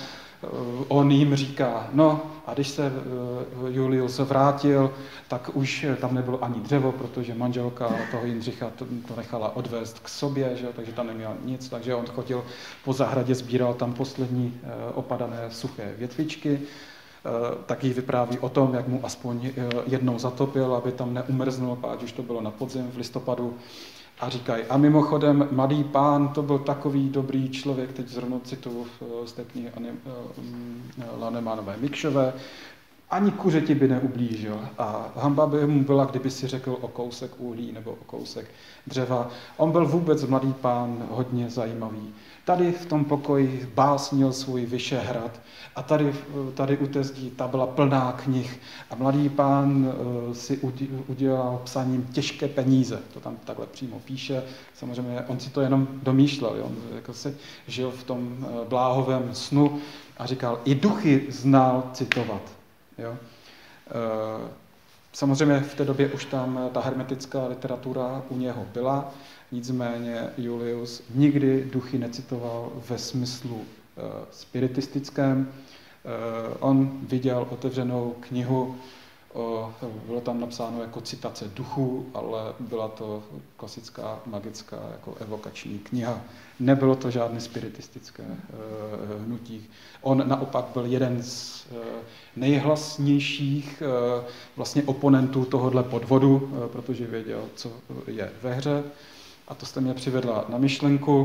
on jim říká, no a když se Julius vrátil, tak už tam nebylo ani dřevo, protože manželka toho Jindřicha to, to nechala odvést k sobě, že? Takže tam neměl nic, takže on chodil po zahradě, sbíral tam poslední opadané suché větvičky. Taky vypráví o tom, jak mu aspoň jednou zatopil, aby tam neumrznul, ať už to bylo na podzim v listopadu. A říkají, a mimochodem, mladý pán, to byl takový dobrý člověk, teď zrovna cituju z té knihy Lanemánové Mikšové, ani kuřeti by neublížil. A hamba by mu byla, kdyby si řekl o kousek uhlí nebo o kousek dřeva. On byl vůbec mladý pán hodně zajímavý. Tady v tom pokoji básnil svůj Vyšehrad a tady, tady u té zdi ta byla plná knih a mladý pán si udělal psaním těžké peníze. To tam takhle přímo píše. Samozřejmě on si to jenom domýšlel. Jo? On jako si žil v tom bláhovém snu a říkal, i duchy znal citovat. Jo? Samozřejmě v té době už tam ta hermetická literatura u něho byla, nicméně Julius nikdy duchy necitoval ve smyslu uh, spiritistickém. Uh, on viděl otevřenou knihu, uh, bylo tam napsáno jako citace duchů, ale byla to klasická magická jako evokační kniha. Nebylo to žádné spiritistické uh, hnutí. On naopak byl jeden z uh, nejhlasnějších uh, vlastně oponentů tohohle podvodu, uh, protože věděl, co je ve hře. A to jste mě přivedla na myšlenku.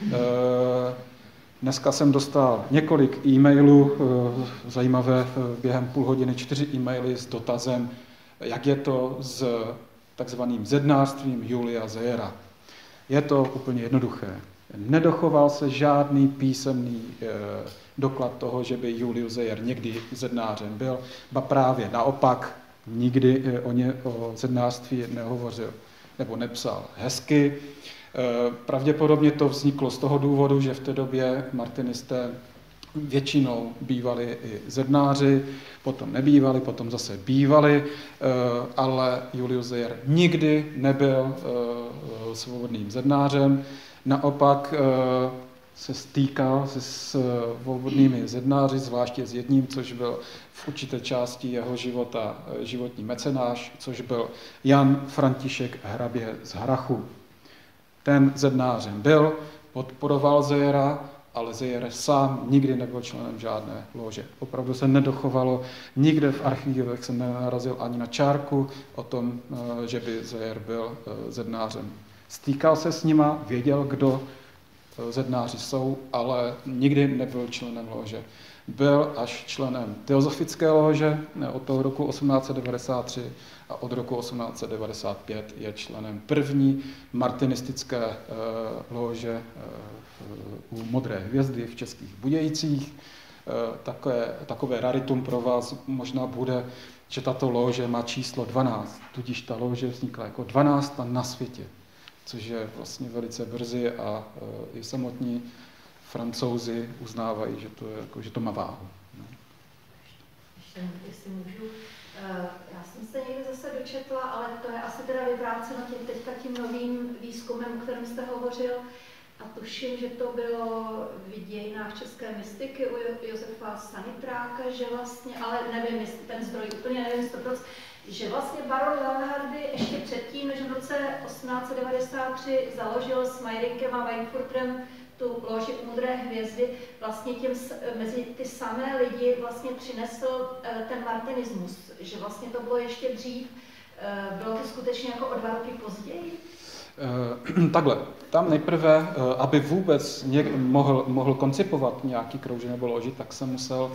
Dneska jsem dostal několik e-mailů, zajímavé během půl hodiny, čtyři e-maily s dotazem, jak je to s takzvaným zednářstvím Julia Zejera. Je to úplně jednoduché. Nedochoval se žádný písemný doklad toho, že by Julius Zeyer někdy zednářem byl, ba právě naopak nikdy o, ně, o zednářství nehovořil nebo nepsal hezky. Pravděpodobně to vzniklo z toho důvodu, že v té době martinisté většinou bývali i zednáři, potom nebývali, potom zase bývali, ale Julius Zeyer nikdy nebyl svobodným zednářem. Naopak se stýkal se svobodnými zednáři, zvláště s jedním, což byl v určité části jeho života životní mecenáš, což byl Jan František hrabě z Hrachu. Ten zednářem byl, podporoval Zejera, ale Zeyer sám nikdy nebyl členem žádné lože. Opravdu se nedochovalo, nikde v archivech se nenarazil ani na čárku o tom, že by Zeyer byl zednářem. Stýkal se s nima, věděl, kdo zednáři jsou, ale nikdy nebyl členem lože. Byl až členem teozofické lože od toho roku osmnáct set devadesát tři a od roku osmnáct set devadesát pět je členem první martinistické lože u Modré hvězdy v Českých Budějcích. Takové, takové raritum pro vás možná bude, že tato lože má číslo dvanáct, tudíž ta lože vznikla jako dvanáctá na světě, což je vlastně velice brzy a uh, i samotní Francouzi uznávají, že to, je, jako, že to má váhu. No. Ještě, jestli můžu, uh, já jsem se někde zase dočetla, ale to je asi teda vyvráceno tím, teďka tím novým výzkumem, o kterém jste hovořil, a tuším, že to bylo v dějinách české mystiky u Josefa Sanitráka, že vlastně, ale nevím, ten zdroj úplně nevím sto procent, že vlastně baron Leonhardy ještě předtím, než v roce osmnáct set devadesát tři založil s Meyrinkem a Weinfurterem tu loži Modré hvězdy, vlastně těm, mezi ty samé lidi vlastně přinesl ten martinismus, že vlastně to bylo ještě dřív, bylo to skutečně jako o dva roky později? Takhle, tam nejprve, aby vůbec něk, mohl, mohl koncipovat nějaký kroužek nebo loži, tak se musel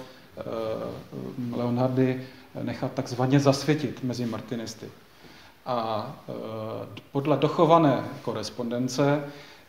Leonhardy nechat takzvaně zasvětit mezi martinisty. A podle dochované korespondence,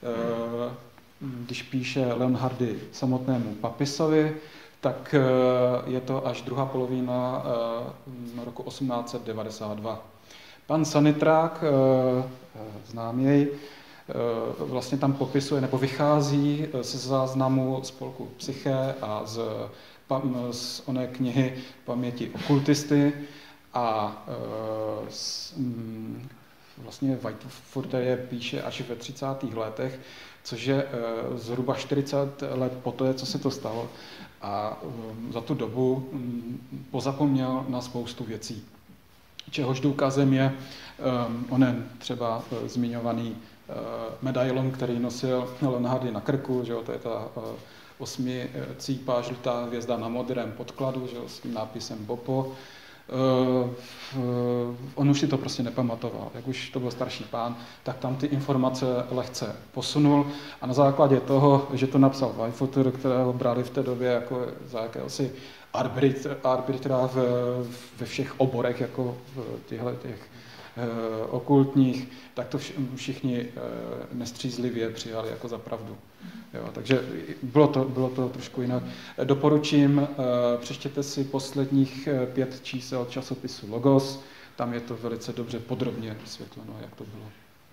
když píše Leonhardy samotnému papisovi, tak je to až druhá polovina roku osmnáct set devadesát dva. Pan Sanitrák, znám jej, vlastně tam popisuje nebo vychází ze záznamu spolku Psyché a z, z oné knihy Paměti okultisty a z, vlastně Weinfurter je píše až ve třicátých letech, což je zhruba čtyřicet let poté, co se to stalo. A za tu dobu pozapomněl na spoustu věcí. Čehož důkazem je um, onen třeba uh, zmiňovaný uh, medailon, který nosil Helen Hardy na krku, že jo, to je ta uh, osmicípá žlutá hvězda na modrém podkladu, že jo, s tím nápisem Bopo. Uh, uh, on už si to prostě nepamatoval. Jak už to byl starší pán, tak tam ty informace lehce posunul a na základě toho, že to napsal Weifutter, kterého brali v té době jako za jakéhosi arbitra ve všech oborech, jako v těchto těch uh, okultních, tak to všichni uh, nestřízlivě přijali jako za pravdu. Jo, takže bylo to, bylo to trošku jinak. Doporučím, uh, přečtěte si posledních pět čísel časopisu Logos, tam je to velice dobře podrobně vysvětleno, jak to bylo.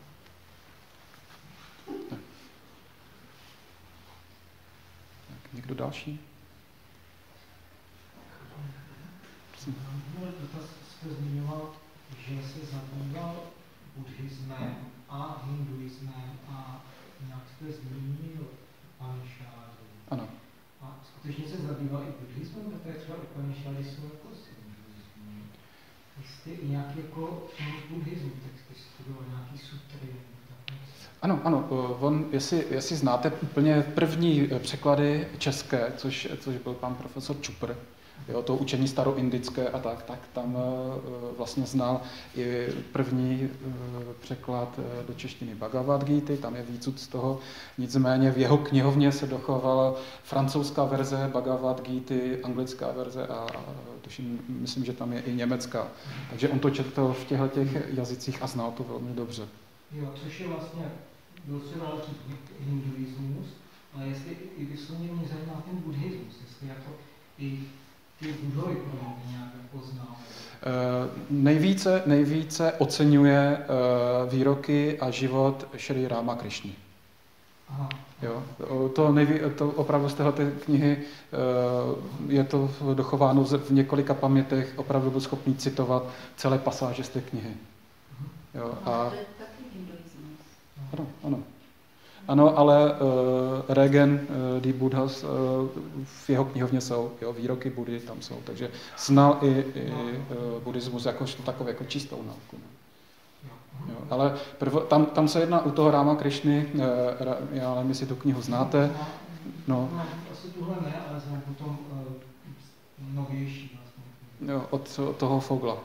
Tak. Tak, někdo další? Můj dotaz jste zmiňoval, že se zabýval buddhismem a hinduismem a nějak jste zmínil Upanishády. Ano. A skutečně se zabýval i buddhismem, protože třeba Upanishády jsou jako hinduismem. Jste nějaký jako buddhismu, tak jste studoval nějaký sutry. Ano, ano, on, jestli, jestli znáte úplně první překlady české, což, což byl pan profesor Čupr, jo, to učení staroindické a tak, tak tam uh, vlastně znal i první uh, překlad uh, do češtiny Bhagavad Gity, tam je výcud z toho, nicméně v jeho knihovně se dochovala francouzská verze Bhagavad Gity, anglická verze a uh, tuším, myslím, že tam je i německá. Takže on to četl v těchto těch jazycích a znal to velmi dobře. Jo, což je vlastně docela velký hinduismus, ale jestli i vyslovně mě zajímá ten buddhismus, jestli jako i ty budovy nějak poznal. Uh, nejvíce, nejvíce oceňuje uh, výroky a život Šrí Ráma Krišny. Aha. Jo, to, nejví, to opravdu z téhleté knihy uh, je to dochováno v několika pamětech, opravdu byl schopný citovat celé pasáže z té knihy. Jo, a... Ano, ano. Ano, ale uh, Regen, uh, die Buddhas, uh, v jeho knihovně jsou, jo, výroky Buddhy tam jsou, takže znal i, i uh, buddhismus jakožto takový, jako čistou nauku. Jo, ale prvo, tam, tam se jedná u toho Ráma Krišny, uh, já nevím, jestli tu knihu znáte. No. No, asi tuhle ne, ale znám potom uh, novější vlastně. Jo, od, od toho Fogla.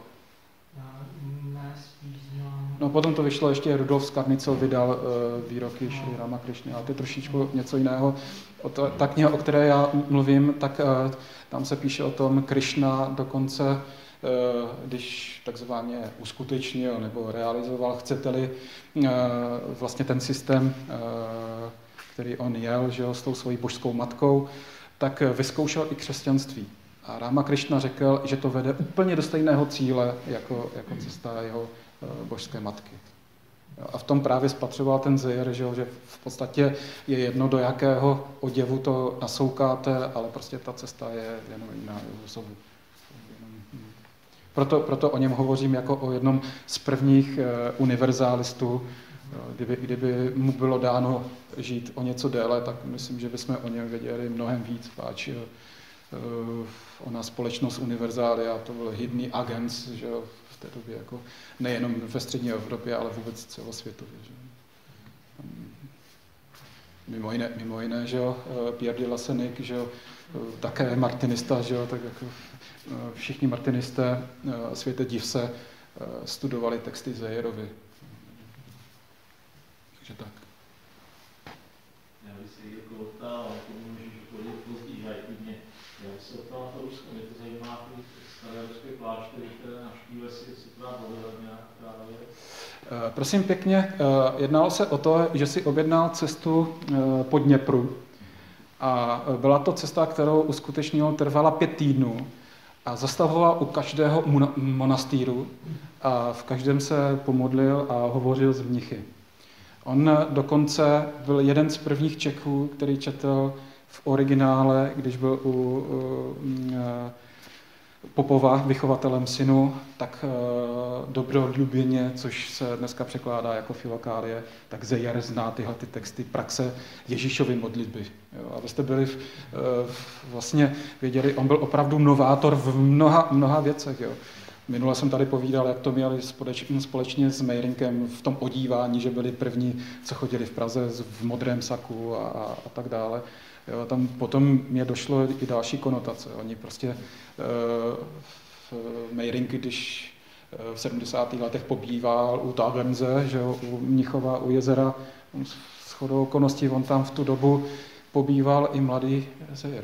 Ne, spíš znám. No potom to vyšlo, ještě Rudolf Skarnicel vydal uh, výroky Šrí Ráma Krišny, ale to je trošičku něco jiného. O to, ta kniha, o které já mluvím, tak uh, tam se píše o tom, Krišna dokonce, uh, když takzvaně uskutečnil nebo realizoval, chcete-li, uh, vlastně ten systém, uh, který on jel, že jo, s tou svojí božskou matkou, tak vyzkoušel i křesťanství. A Ráma Krišna řekl, že to vede úplně do stejného cíle, jako, jako cesta jeho uh, božské matky. Jo, a v tom právě spatřoval ten Zeyer, že, že v podstatě je jedno, do jakého oděvu to nasoukáte, ale prostě ta cesta je jenom jiná. Jsou, jenom, proto, proto o něm hovořím jako o jednom z prvních uh, univerzálistů. Kdyby, kdyby mu bylo dáno žít o něco déle, tak myslím, že bychom o něm věděli mnohem víc, páč uh, ona společnost Univerzália, to byl hidný agent, že jo, v té době jako nejenom ve střední Evropě, ale vůbec celosvětově. Že? Mimo jiné, mimo jiné, že jo, Pierre de Lassenick, že jo, také martinista, že jo, tak jako všichni martinisté, světe div se, studovali texty Zeyerovi. Takže tak. Já bych se jako otáhl, to můžeš chodit později, a klidně. Já bych se otáhl na to Rusko, mě to zajímá ty staré ruské kláštery, které navštívili, jestli se to dá dohledat nějaká věc. Prosím pěkně, jednalo se o to, že si objednal cestu po Dněpru a byla to cesta, kterou uskutečnil, trvala pět týdnů a zastavoval u každého monastýru a v každém se pomodlil a hovořil s mnichy. On dokonce byl jeden z prvních Čechů, který četl v originále, když byl u, u Popova, vychovatelem synu, tak uh, dobroljubině, což se dneska překládá jako filokálie, tak Zeyer zná tyhle ty texty praxe Ježíšovy modlitby. Jo, a vy jste byli v, uh, vlastně věděli, on byl opravdu novátor v mnoha, mnoha věcech. Jo. Minule jsem tady povídal, jak to měli společně, společně s Meirinkem v tom odívání, že byli první, co chodili v Praze v modrém saku a, a, a tak dále. Jo, tam potom mě došlo i další konotace. Oni prostě v Meiring, když v sedmdesátých letech pobýval u Tagemze, že jo, u Mnichova, u jezera, shodou okolností on tam v tu dobu pobýval i mladý Zeyer.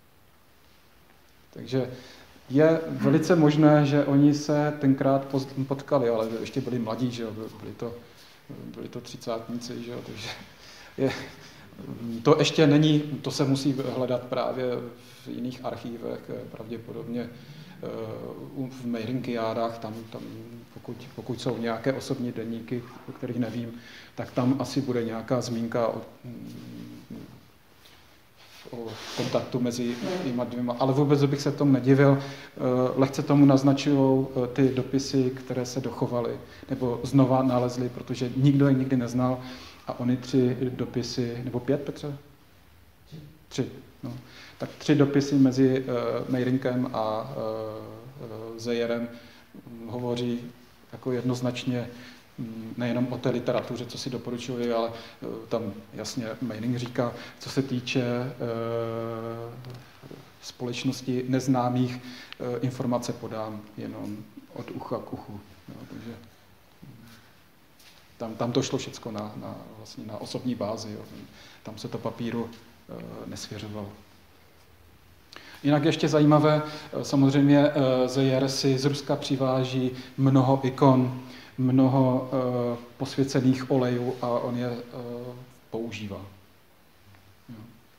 Takže je velice možné, že oni se tenkrát potkali, ale ještě byli mladí, že jo, byli to, byli to třicátníci, že jo, takže je, to ještě není, to se musí hledat právě v jiných archívech, pravděpodobně v Meiringiádách, tam, tam pokud, pokud jsou nějaké osobní deníky, o kterých nevím, tak tam asi bude nějaká zmínka o, o kontaktu mezi těma dvěma, ale vůbec bych se tomu nedivil. Lehce tomu naznačují ty dopisy, které se dochovaly, nebo znova nalezly, protože nikdo je nikdy neznal. A oni tři dopisy, nebo pět, Petře? Tři. No. Tak tři dopisy mezi uh, Meirinkem a uh, Zeyerem hovoří jako jednoznačně um, nejenom o té literatuře, co si doporučuji, ale uh, tam jasně Meiring říká, co se týče uh, společnosti neznámých, uh, informace podám jenom od ucha k uchu. No, takže Tam, tam to šlo všechno na, na, vlastně na osobní bázi. Jo. Tam se to papíru e, nesvěřovalo. Jinak ještě zajímavé, samozřejmě e, Zeyer si z Ruska přiváží mnoho ikon, mnoho e, posvěcených olejů a on je e, používá. Jo.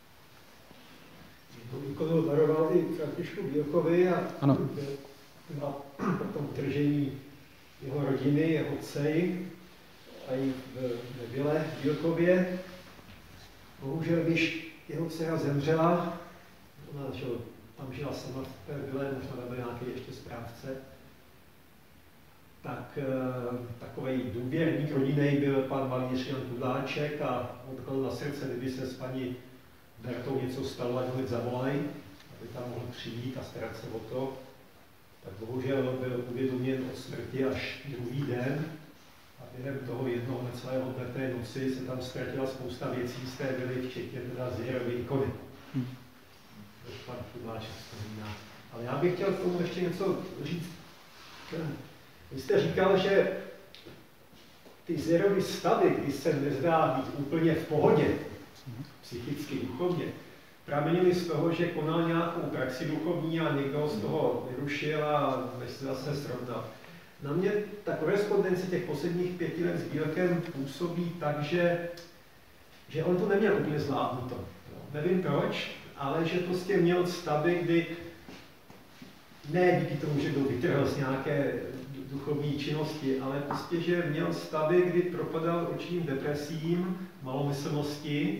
Tu ikonu daroval i Františku Bílkovi a ano. Na tom tržení jeho rodiny, jeho dcery, a i ve vile v Bílkově. Bohužel, když jeho dcera zemřela, ona že, tam žila sama v té vile, možná tam byl nějaký ještě správce, tak e, takový důvěrník rodinný byl pan malíř Jan Kudláček a odkladl na srdce, kdyby se s paní Bertou něco stalo, ať hned zavolají, aby tam mohl přijít a starat se o to. Tak bohužel byl uvědoměn o smrti až druhý den. A během toho jednoho necelé odleté noci se tam ztratila spousta věcí z té vily, včetně teda Zeyerovy ikony. Hmm. Pan Kudláček vzpomíná. Ale já bych chtěl k tomu ještě něco říct. Vy jste říkal, že ty Zeyerovy stavy, kdy se nezdá být úplně v pohodě, psychicky, duchovně, pramenily z toho, že konal nějakou praxi duchovní a někdo z toho vyrušil a než se zase srovnal. Na mě ta korespondence těch posledních pěti let s Bílkem působí tak, že, že on to neměl úplně zvládnuto. Nevím proč, ale že prostě měl stavy, kdy ne díky tomu, že byl vytrhl z nějaké duchovní činnosti, ale prostě, že měl stavy, kdy propadal určitým depresím, malomyslnosti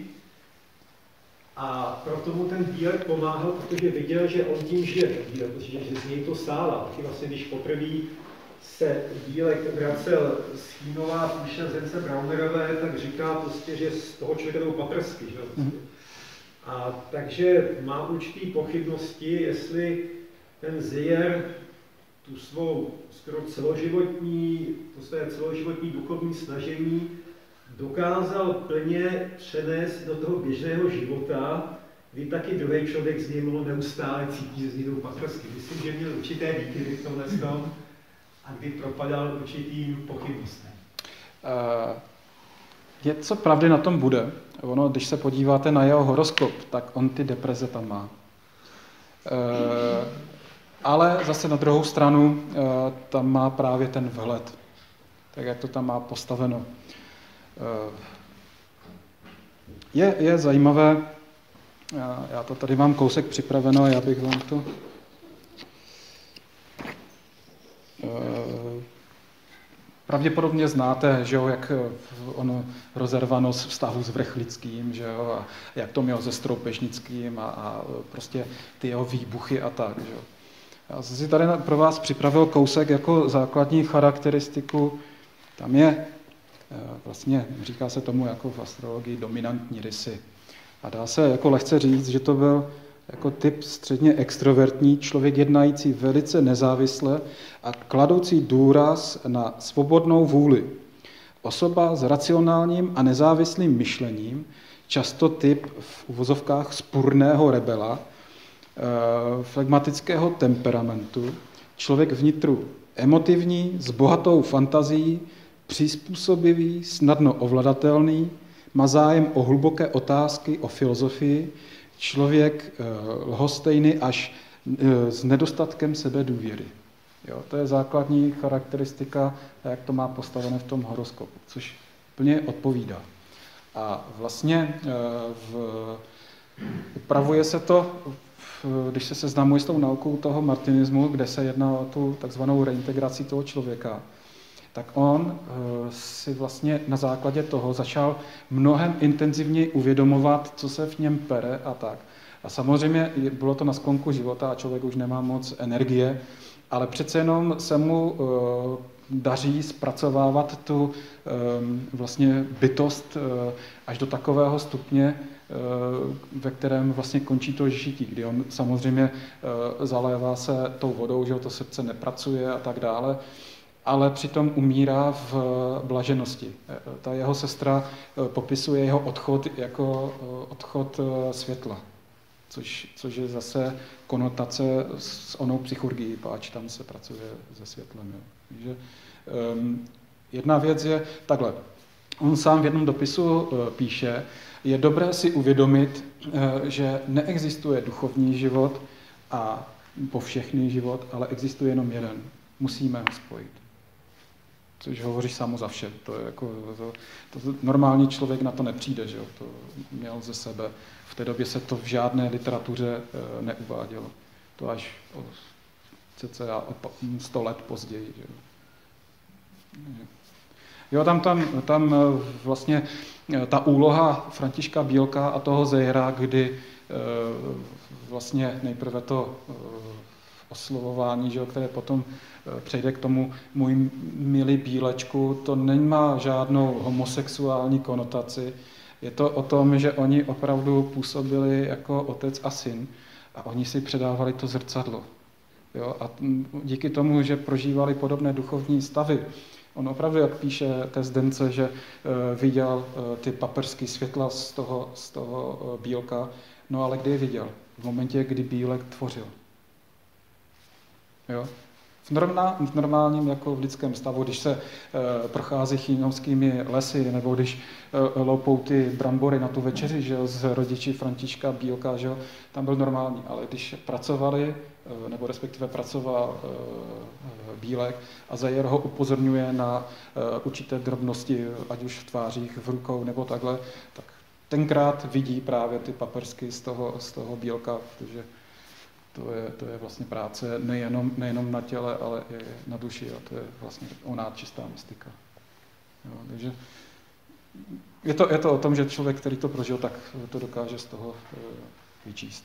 a proto mu ten Bílek pomáhal, protože viděl, že on tím žije, Bílek, protože z něj to sála. Taky vlastně, když poprvé se Bílek vracel z Chínova, píše na zemce Braunerové, tak říká prostě, že z toho člověka jdou paprsky. Že? Mm. A takže má určitý pochybnosti, jestli ten Zeyer tu svou skoro celoživotní, to své celoživotní duchovní snažení dokázal plně přenést do toho běžného života, kdy taky druhý člověk z něj mohl neustále cítit, že z něj jdou paprsky. Myslím, že měl určité výkyvy v tomhle tom, a kdy propadal určitým pochybnostem. Uh, je co pravdy na tom bude. Ono, když se podíváte na jeho horoskop, tak on ty deprese tam má. Uh, ale zase na druhou stranu uh, tam má právě ten vhled. Tak jak to tam má postaveno. Uh, je, je zajímavé, já, já to tady mám kousek připraveno, já bych vám to... Pravděpodobně znáte, že jo, jak ono rozervanost vztahu s Vrchlickým, že jo, a jak to měl se Stroupežnickým a, a prostě ty jeho výbuchy a tak, že jo. Já jsem si tady pro vás připravil kousek jako základní charakteristiku. Tam je, vlastně říká se tomu jako v astrologii dominantní rysy. A dá se jako lehce říct, že to byl jako typ středně extrovertní, člověk jednající velice nezávisle a kladoucí důraz na svobodnou vůli. Osoba s racionálním a nezávislým myšlením, často typ v uvozovkách spurného rebela, flegmatického temperamentu, člověk vnitru emotivní, s bohatou fantazií, přizpůsobivý, snadno ovladatelný, má zájem o hluboké otázky, o filozofii, člověk lhostejný až s nedostatkem sebedůvěry. Jo, to je základní charakteristika, jak to má postavené v tom horoskopu, což plně odpovídá. A vlastně v, upravuje se to, když se seznamuje s tou naukou toho martinismu, kde se jedná o tu takzvanou reintegraci toho člověka, tak on si vlastně na základě toho začal mnohem intenzivněji uvědomovat, co se v něm pere a tak. A samozřejmě bylo to na sklonku života a člověk už nemá moc energie, ale přece jenom se mu daří zpracovávat tu vlastně bytost až do takového stupně, ve kterém vlastně končí to žití, kdy on samozřejmě zalévá se tou vodou, že to srdce nepracuje a tak dále, ale přitom umírá v blaženosti. Ta jeho sestra popisuje jeho odchod jako odchod světla, což, což je zase konotace s onou psychurgií, páč tam se pracuje se světlem. Jo. Takže, um, jedna věc je takhle. On sám v jednom dopisu uh, píše, je dobré si uvědomit, uh, že neexistuje duchovní život a povšechný život, ale existuje jenom jeden. Musíme ho spojit. Což hovoří samo za vše. To je jako, to, to, normální člověk na to nepřijde, že jo? To měl ze sebe. V té době se to v žádné literatuře e, neuvádělo. To až o, cca o sto let později. Že jo? Jo, tam, tam, tam vlastně ta úloha Františka Bílka a toho Zejra, kdy e, vlastně nejprve to e, oslovování, že jo, které potom přejde k tomu můj milý Bílečku, to nemá žádnou homosexuální konotaci. Je to o tom, že oni opravdu působili jako otec a syn a oni si předávali to zrcadlo. Jo? A díky tomu, že prožívali podobné duchovní stavy, on opravdu, jak píše té Zdence, že uh, viděl uh, ty papeřský světla z toho, z toho uh, Bílka, no ale kdy je viděl? V momentě, kdy Bílek tvořil. Jo? V, normál, v normálním jako v lidském stavu, když se e, prochází chýnovskými lesy, nebo když e, loupou ty brambory na tu večeři, že jo, z rodiči Františka Bílka, že jo, tam byl normální. Ale když pracovali, e, nebo respektive pracoval e, e, Bílek a Zejer ho upozorňuje na e, určité drobnosti, ať už v tvářích, v rukou nebo takhle, tak tenkrát vidí právě ty papersky z toho, z toho Bílka, protože To je, to je vlastně práce nejenom, nejenom na těle, ale i na duši. A to je vlastně oná čistá mystika. Jo, takže je to, je to o tom, že člověk, který to prožil, tak to dokáže z toho vyčíst.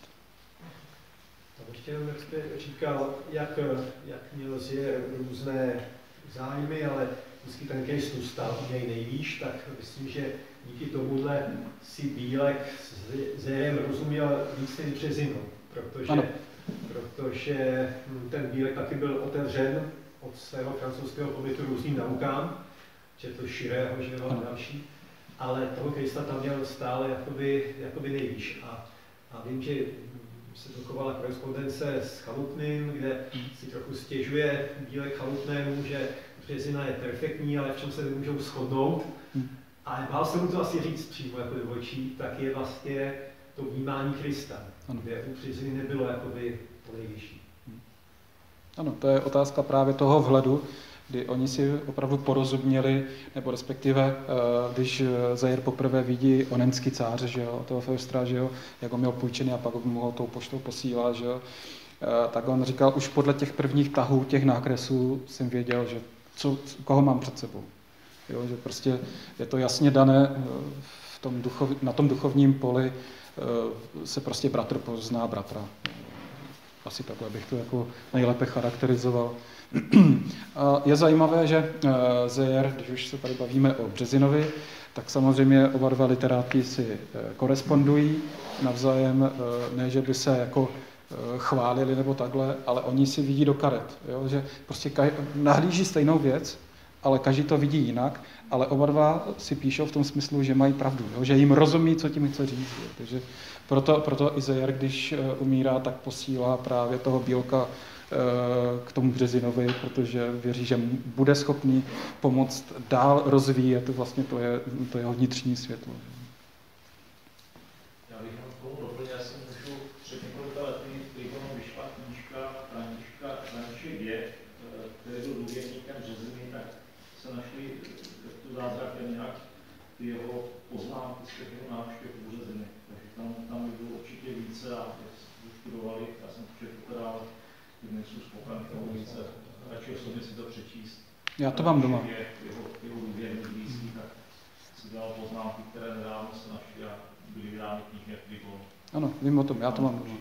A ještě jenom, jak jste říkal, jak, jak měl Zejer různé zájmy, ale vždycky ten Kristus stál u něj nejvýš, tak myslím, že díky tomuhle si Bílek s Zejerem rozuměl víc než Březinou, protože ano. protože ten Bílek taky byl otevřen od svého francouzského pobytu různým naukám, četl Širého, že jo, a další, ale toho Krista tam měl stále jakoby, jakoby nejvíš. A, a vím, že se dochovala korespondence s Chalupným, kde si trochu stěžuje Bílek Chalupnému, že Březina je perfektní, ale v čem se nemůžou shodnout. A bál se mu to asi říct přímo jako do očí, tak je vlastně to vnímání Krista, kde u Březiny nebylo jakoby to nejvyšší. Ano, to je otázka právě toho vhledu, kdy oni si opravdu porozuměli, nebo respektive, když Zejer poprvé vidí onenský cáře, že jo, toho Feustra, že jo, jak ho měl půjčený a pak mu ho tou poštou posílá, že jo, tak on říkal, už podle těch prvních tahů, těch nákresů jsem věděl, že co, koho mám před sebou. Jo, že prostě je to jasně dané v tom duchov, na tom duchovním poli se prostě bratr pozná bratra. Asi takhle bych to jako nejlépe charakterizoval. A je zajímavé, že Zeyer, když už se tady bavíme o Březinovi, tak samozřejmě oba dva literáti si korespondují navzájem, ne, že by se jako chválili nebo takhle, ale oni si vidí do karet, jo? Že prostě kaž- nahlíží stejnou věc, ale každý to vidí jinak, ale oba dva si píšou v tom smyslu, že mají pravdu, jo? Že jim rozumí, co tím chce říct. Jo? Takže proto, proto i Zeyer, když umírá, tak posílá právě toho Bílka k tomu Březinovi, protože věří, že bude schopný pomoct dál rozvíjet vlastně to, je, to jeho vnitřní světlo. Já bych jenom k tomu doplnil, já jsem můžu před několika lety vyšla knížka Františka František Věk, který byl důvěrníkem Březiny, tak se našli tu zázrak nějak ty jeho poznámky z těch jeho návštěv u Březiny. Takže tam, tam by bylo určitě více a studovali, já jsem to četl teda, ale nejsou spokojený, tomu více, radši osobně si to přečíst. Já to mám doma. Jeho, jeho důvěrný blízký, tak si dělal poznámky, které nedávno se našly a byly vydány knihy, jak bylo. Ano, vím o tom, já to mám doma.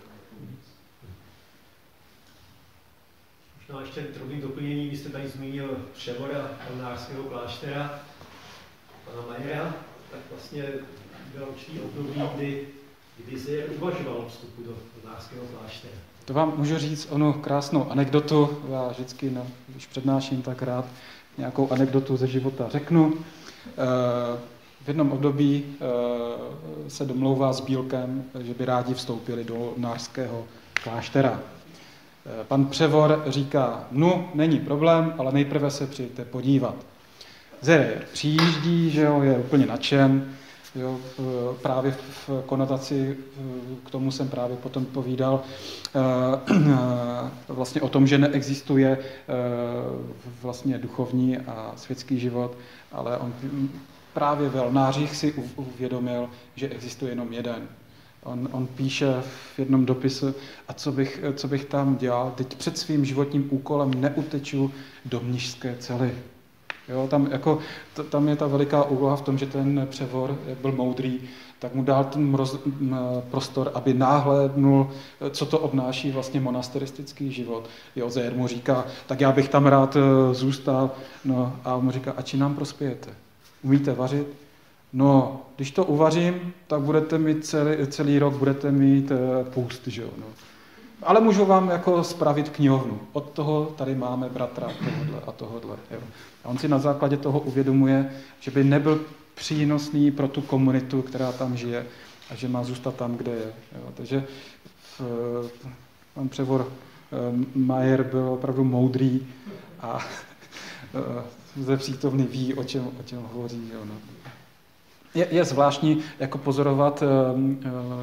Možná ještě drobným doplnění, vy jste tady zmínil Převora Elnářského kláštera, pana Majera, tak vlastně byl určitý období, kdy, kdy se uvažoval o vstupu do Elnářského kláštera. To vám můžu říct onu krásnou anekdotu, já vždycky, no, když přednáším, tak rád nějakou anekdotu ze života řeknu. V jednom období se domlouvá s Bílkem, že by rádi vstoupili do Nářského kláštera. Pan Převor říká, no, není problém, ale nejprve se přijďte podívat. Zeyer přijíždí, že jo, je úplně nadšen, jo, právě v konotaci, k tomu jsem právě potom povídal, vlastně o tom, že neexistuje vlastně duchovní a světský život, ale on právě v Elnářích si uvědomil, že existuje jenom jeden. On, on píše v jednom dopise, a co bych, co bych tam dělal, teď před svým životním úkolem neuteču do mnišské cely. Jo, tam, jako, t, tam je ta veliká úloha v tom, že ten Převor, jak byl moudrý, tak mu dal ten roz, m, prostor, aby náhlédnul, co to obnáší vlastně monasteristický život. Jo, Zeyer mu říká, tak já bych tam rád zůstal, no, a on mu říká, a či nám prospějete? Umíte vařit? No, když to uvařím, tak budete mít celý, celý rok budete mít uh, půst, že jo, no. Ale můžu vám jako spravit knihovnu. Od toho tady máme bratra tohodle a tohodle. Jo. A on si na základě toho uvědomuje, že by nebyl přínosný pro tu komunitu, která tam žije, a že má zůstat tam, kde je. Jo. Takže uh, pan Převor uh, Majer byl opravdu moudrý a uh, zde přítomný ví, o čem, o čem hovoří. Jo, no. Je, je zvláštní jako pozorovat uh, uh,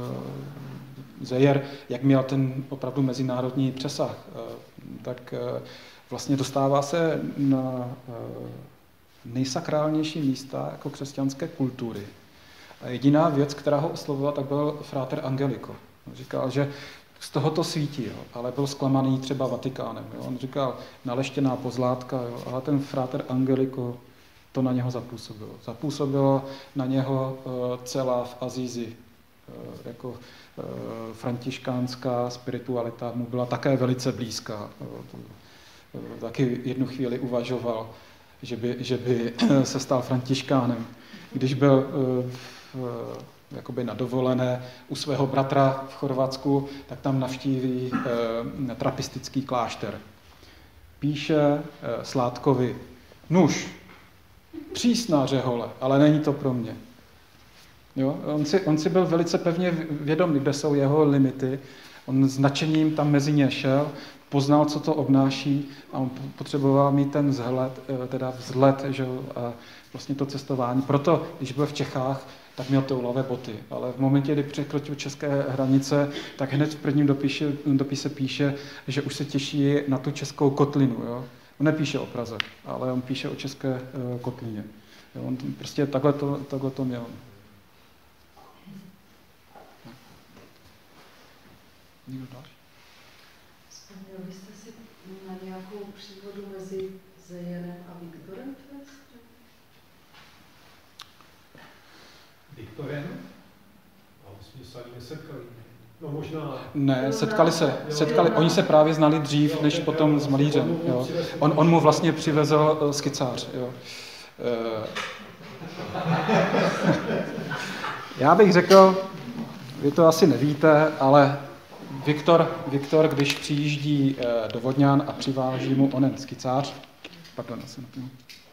Zeyer, jak měl ten opravdu mezinárodní přesah. Uh, tak uh, vlastně dostává se na uh, nejsakrálnější místa jako křesťanské kultury. A jediná věc, která ho oslovila, tak byl fráter Angelico. On říkal, že z toho to svítí, jo, ale byl zklamaný třeba Vatikánem. Jo. On říkal, naleštěná pozlátka, jo, ale ten fráter Angelico, to na něho zapůsobilo. Zapůsobilo na něho uh, celá v Asízi. Uh, jako uh, františkánská spiritualita mu byla také velice blízká. Uh, uh, taky jednu chvíli uvažoval, že by, že by se stal františkánem. Když byl uh, v, jakoby na dovolené u svého bratra v Chorvatsku, tak tam navštíví uh, trapistický klášter. Píše uh, Sládkovi, nuž, přísná řehole, ale není to pro mě. Jo? On, si, on si byl velice pevně vědomý, kde jsou jeho limity. On s nadšením tam mezi ně šel, poznal, co to obnáší a on potřeboval mít ten vzhled, teda vzhled, že, a vlastně to cestování. Proto, když byl v Čechách, tak měl toulavé boty, ale v momentě, kdy překročil české hranice, tak hned v prvním dopise, dopise píše, že už se těší na tu českou kotlinu. Jo? On nepíše o Praze, ale on píše o české uh, kotlině. Jo, on prostě takhle to, takhle to měl. Někdo další? Vzpomněl byste si na nějakou příhodu mezi Zeyerem a Viktorem? Viktorem? A vlastně se ani nesetkali. No možná. Ne, setkali se, setkali, oni se právě znali dřív, než potom s malířem. Jo. On, on mu vlastně přivezl uh, skicář. Jo. Uh, já bych řekl, vy to asi nevíte, ale Viktor, Viktor když přijíždí uh, do Vodňan a přiváží mu onen skicář, pardon, asi napiju.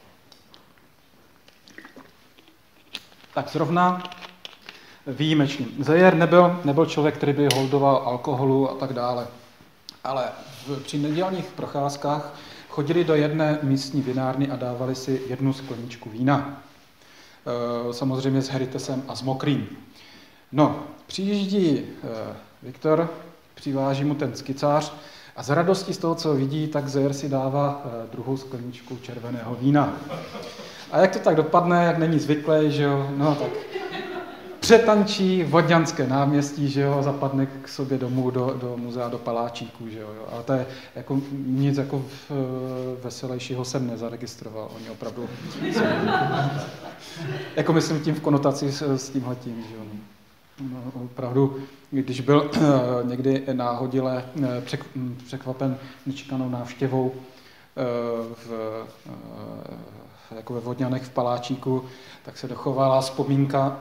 Tak zrovna výjimečně. Zeyer nebyl, nebyl člověk, který by holdoval alkoholu a tak dále. Ale v, při nedělních procházkách chodili do jedné místní vinárny a dávali si jednu skleničku vína. E, samozřejmě s heritesem a s mokrým. No, přijíždí e, Viktor, přiváží mu ten skicář a z radosti z toho, co vidí, tak Zeyer si dává e, druhou skleničku červeného vína. A jak to tak dopadne, jak není zvyklý, že jo, no tak přetančí Vodňanské náměstí, že jo, zapadne k sobě domů do, do muzea, do paláčíků, že jo, ale to je jako nic jako v, veselějšího jsem nezaregistroval, oni opravdu jsou, jako myslím tím v konotaci s, s tímhletím, že jo, no, opravdu, když byl někdy náhodile překvapen nečekanou návštěvou v, jako ve Vodňanech v paláčíku, tak se dochovala vzpomínka,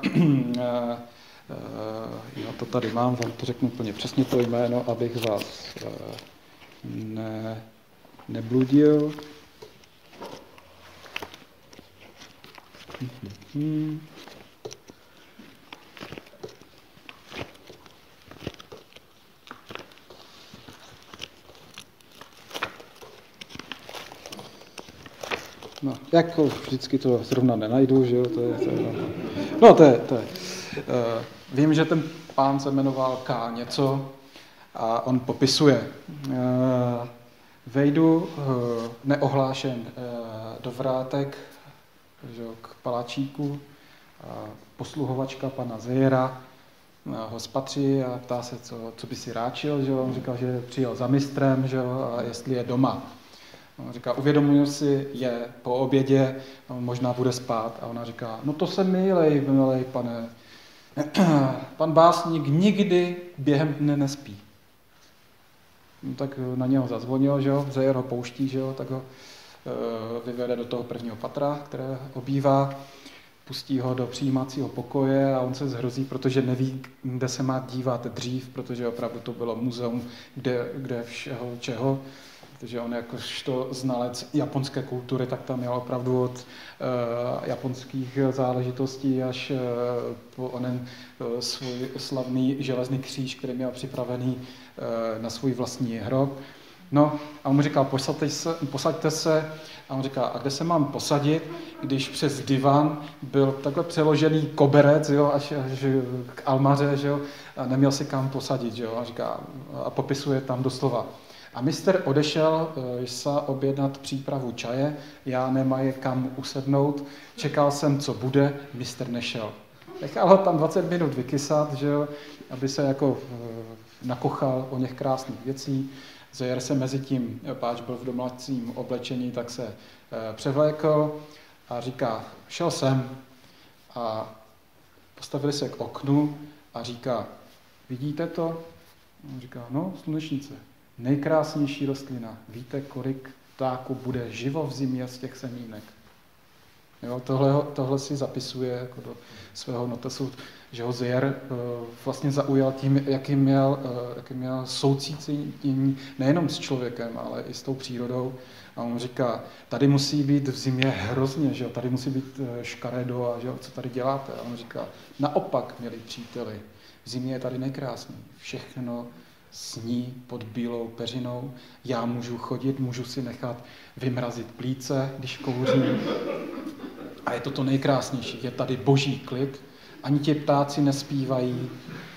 já to tady mám, vám to řeknu úplně přesně to jméno, abych vás ne, nebludil. No, jako vždycky to zrovna nenajdu, že jo, to je, to je, no to je, to je. Uh, vím, že ten pán se jmenoval K. něco a on popisuje. Uh, vejdu uh, neohlášen uh, do vrátek, že jo, k paláčíku, uh, posluhovačka pana Zeyera uh, ho spatří a ptá se, co, co by si ráčil, že jo, on říkal, že přijel za mistrem, že jo, a jestli je doma. On říká, uvědomuji si, je po obědě, možná bude spát. A ona říká, no to se milej, milej pane. Pan básník nikdy během dne nespí. No, tak na něho zazvonil, že jo, Zeyer ho pouští, že jo, tak ho e, vyvede do toho prvního patra, které obývá, pustí ho do přijímacího pokoje a on se zhrozí, protože neví, kde se má dívat dřív, protože opravdu to bylo muzeum, kde, kde všeho čeho. Protože on jakožto znalec japonské kultury, tak tam měl opravdu od uh, japonských záležitostí až uh, po onen uh, svůj slavný železný kříž, který měl připravený uh, na svůj vlastní hrob. No a on mu říkal, posaďte se, posaďte se. A on říká, a kde se mám posadit, když přes divan byl takhle přeložený koberec, jo, až, až k almaře, že jo, a neměl si kam posadit, že jo, a říká, a popisuje tam doslova. A mistr odešel se objednat přípravu čaje, já nemaje kam usednout, čekal jsem, co bude, mistr nešel. Nechal ho tam dvacet minut vykysat, že jo, aby se jako nakochal o něch krásných věcí. Zeyer se mezi tím, páč byl v domácím oblečení, tak se převlékl a říká, šel jsem a postavili se k oknu a říká, vidíte to? On říká, no, slunečnice. Nejkrásnější rostlina. Víte, kolik ptáků bude živo v zimě z těch semínek? Jo, tohle, tohle si zapisuje jako do svého notesu, že ho Zeyer uh, vlastně zaujal tím, jaký měl, uh, jaký měl soucítění nejenom s člověkem, ale i s tou přírodou. A on říká, tady musí být v zimě hrozně, že jo? Tady musí být uh, škaredo a že jo? Co tady děláte? A on říká, naopak, milí příteli, v zimě je tady nejkrásný. Všechno sní pod bílou peřinou, já můžu chodit, můžu si nechat vymrazit plíce, když kouřím. A je to to nejkrásnější, je tady boží klid, ani ti ptáci nespívají.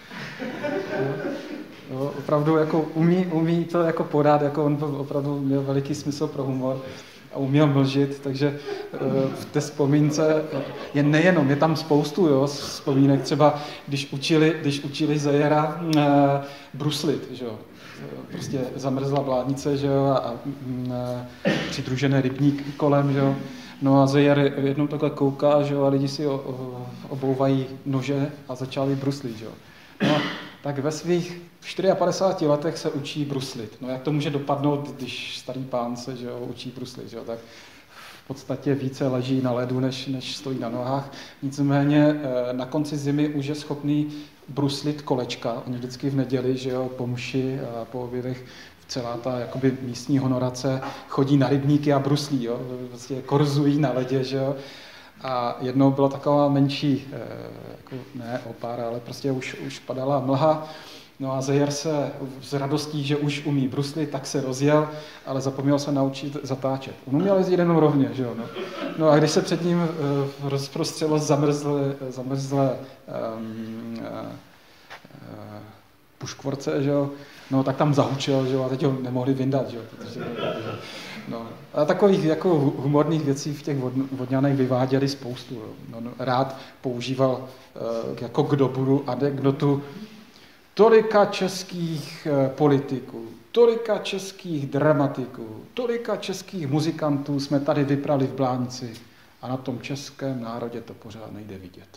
Jo, jo, opravdu jako umí, umí to jako podat, jako on opravdu měl veliký smysl pro humor a uměl mlžit, takže v té vzpomínce je nejenom, je tam spoustu jo, vzpomínek, třeba když učili, když učili Zeyera e, bruslit, že jo. Prostě zamrzla vládnice, že jo, a e, přidružené rybník kolem, že jo. No a Zeyer jednou takhle kouká, že jo, a lidi si o, o, obouvají nože a začali bruslit, že jo. No, tak ve svých padesáti čtyřech letech se učí bruslit. No jak to může dopadnout, když starý pán se, že jo, učí bruslit, že jo, tak v podstatě více leží na ledu, než, než stojí na nohách. Nicméně na konci zimy už je schopný bruslit kolečka. Oni vždycky v neděli, že jo, po mši a po obědech celá ta jakoby místní honorace chodí na rybníky a bruslí, jo, vlastně korzují na ledě, že jo. A jednou byla taková menší, jako ne opár, ale prostě už, už padala mlha. No a Zeyer se s radostí, že už umí bruslit, tak se rozjel, ale zapomněl se naučit zatáčet. On uměl jezdit jenom rovně, že jo. No. No a když se před ním rozprostřelo zamrzlé, zamrzlé um, uh, uh, puškvorce, že jo, no tak tam zahučel, že jo, a teď ho nemohli vyndat, že jo. Protože, no. A takových jako humorných věcí v těch Vodňanech vyváděli spoustu. Jo. No, no, rád používal uh, jako k dobru anekdotu tolika českých uh, politiků, tolika českých dramatiků, tolika českých muzikantů jsme tady vyprali v Blánci a na tom českém národě to pořád nejde vidět.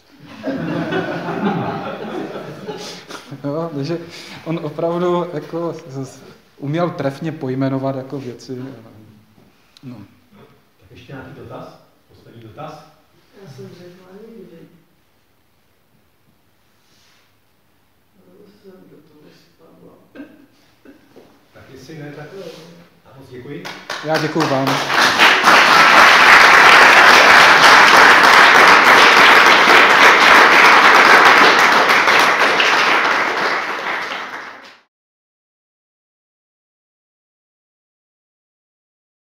No, takže on opravdu jako uměl trefně pojmenovat jako věci. No. Tak ještě nějaký dotaz? Poslední dotaz? Já jsem řekla nikdy. Já jsem do toho spadla. Tak jestli ne, tak moc děkuji. Já děkuju vám.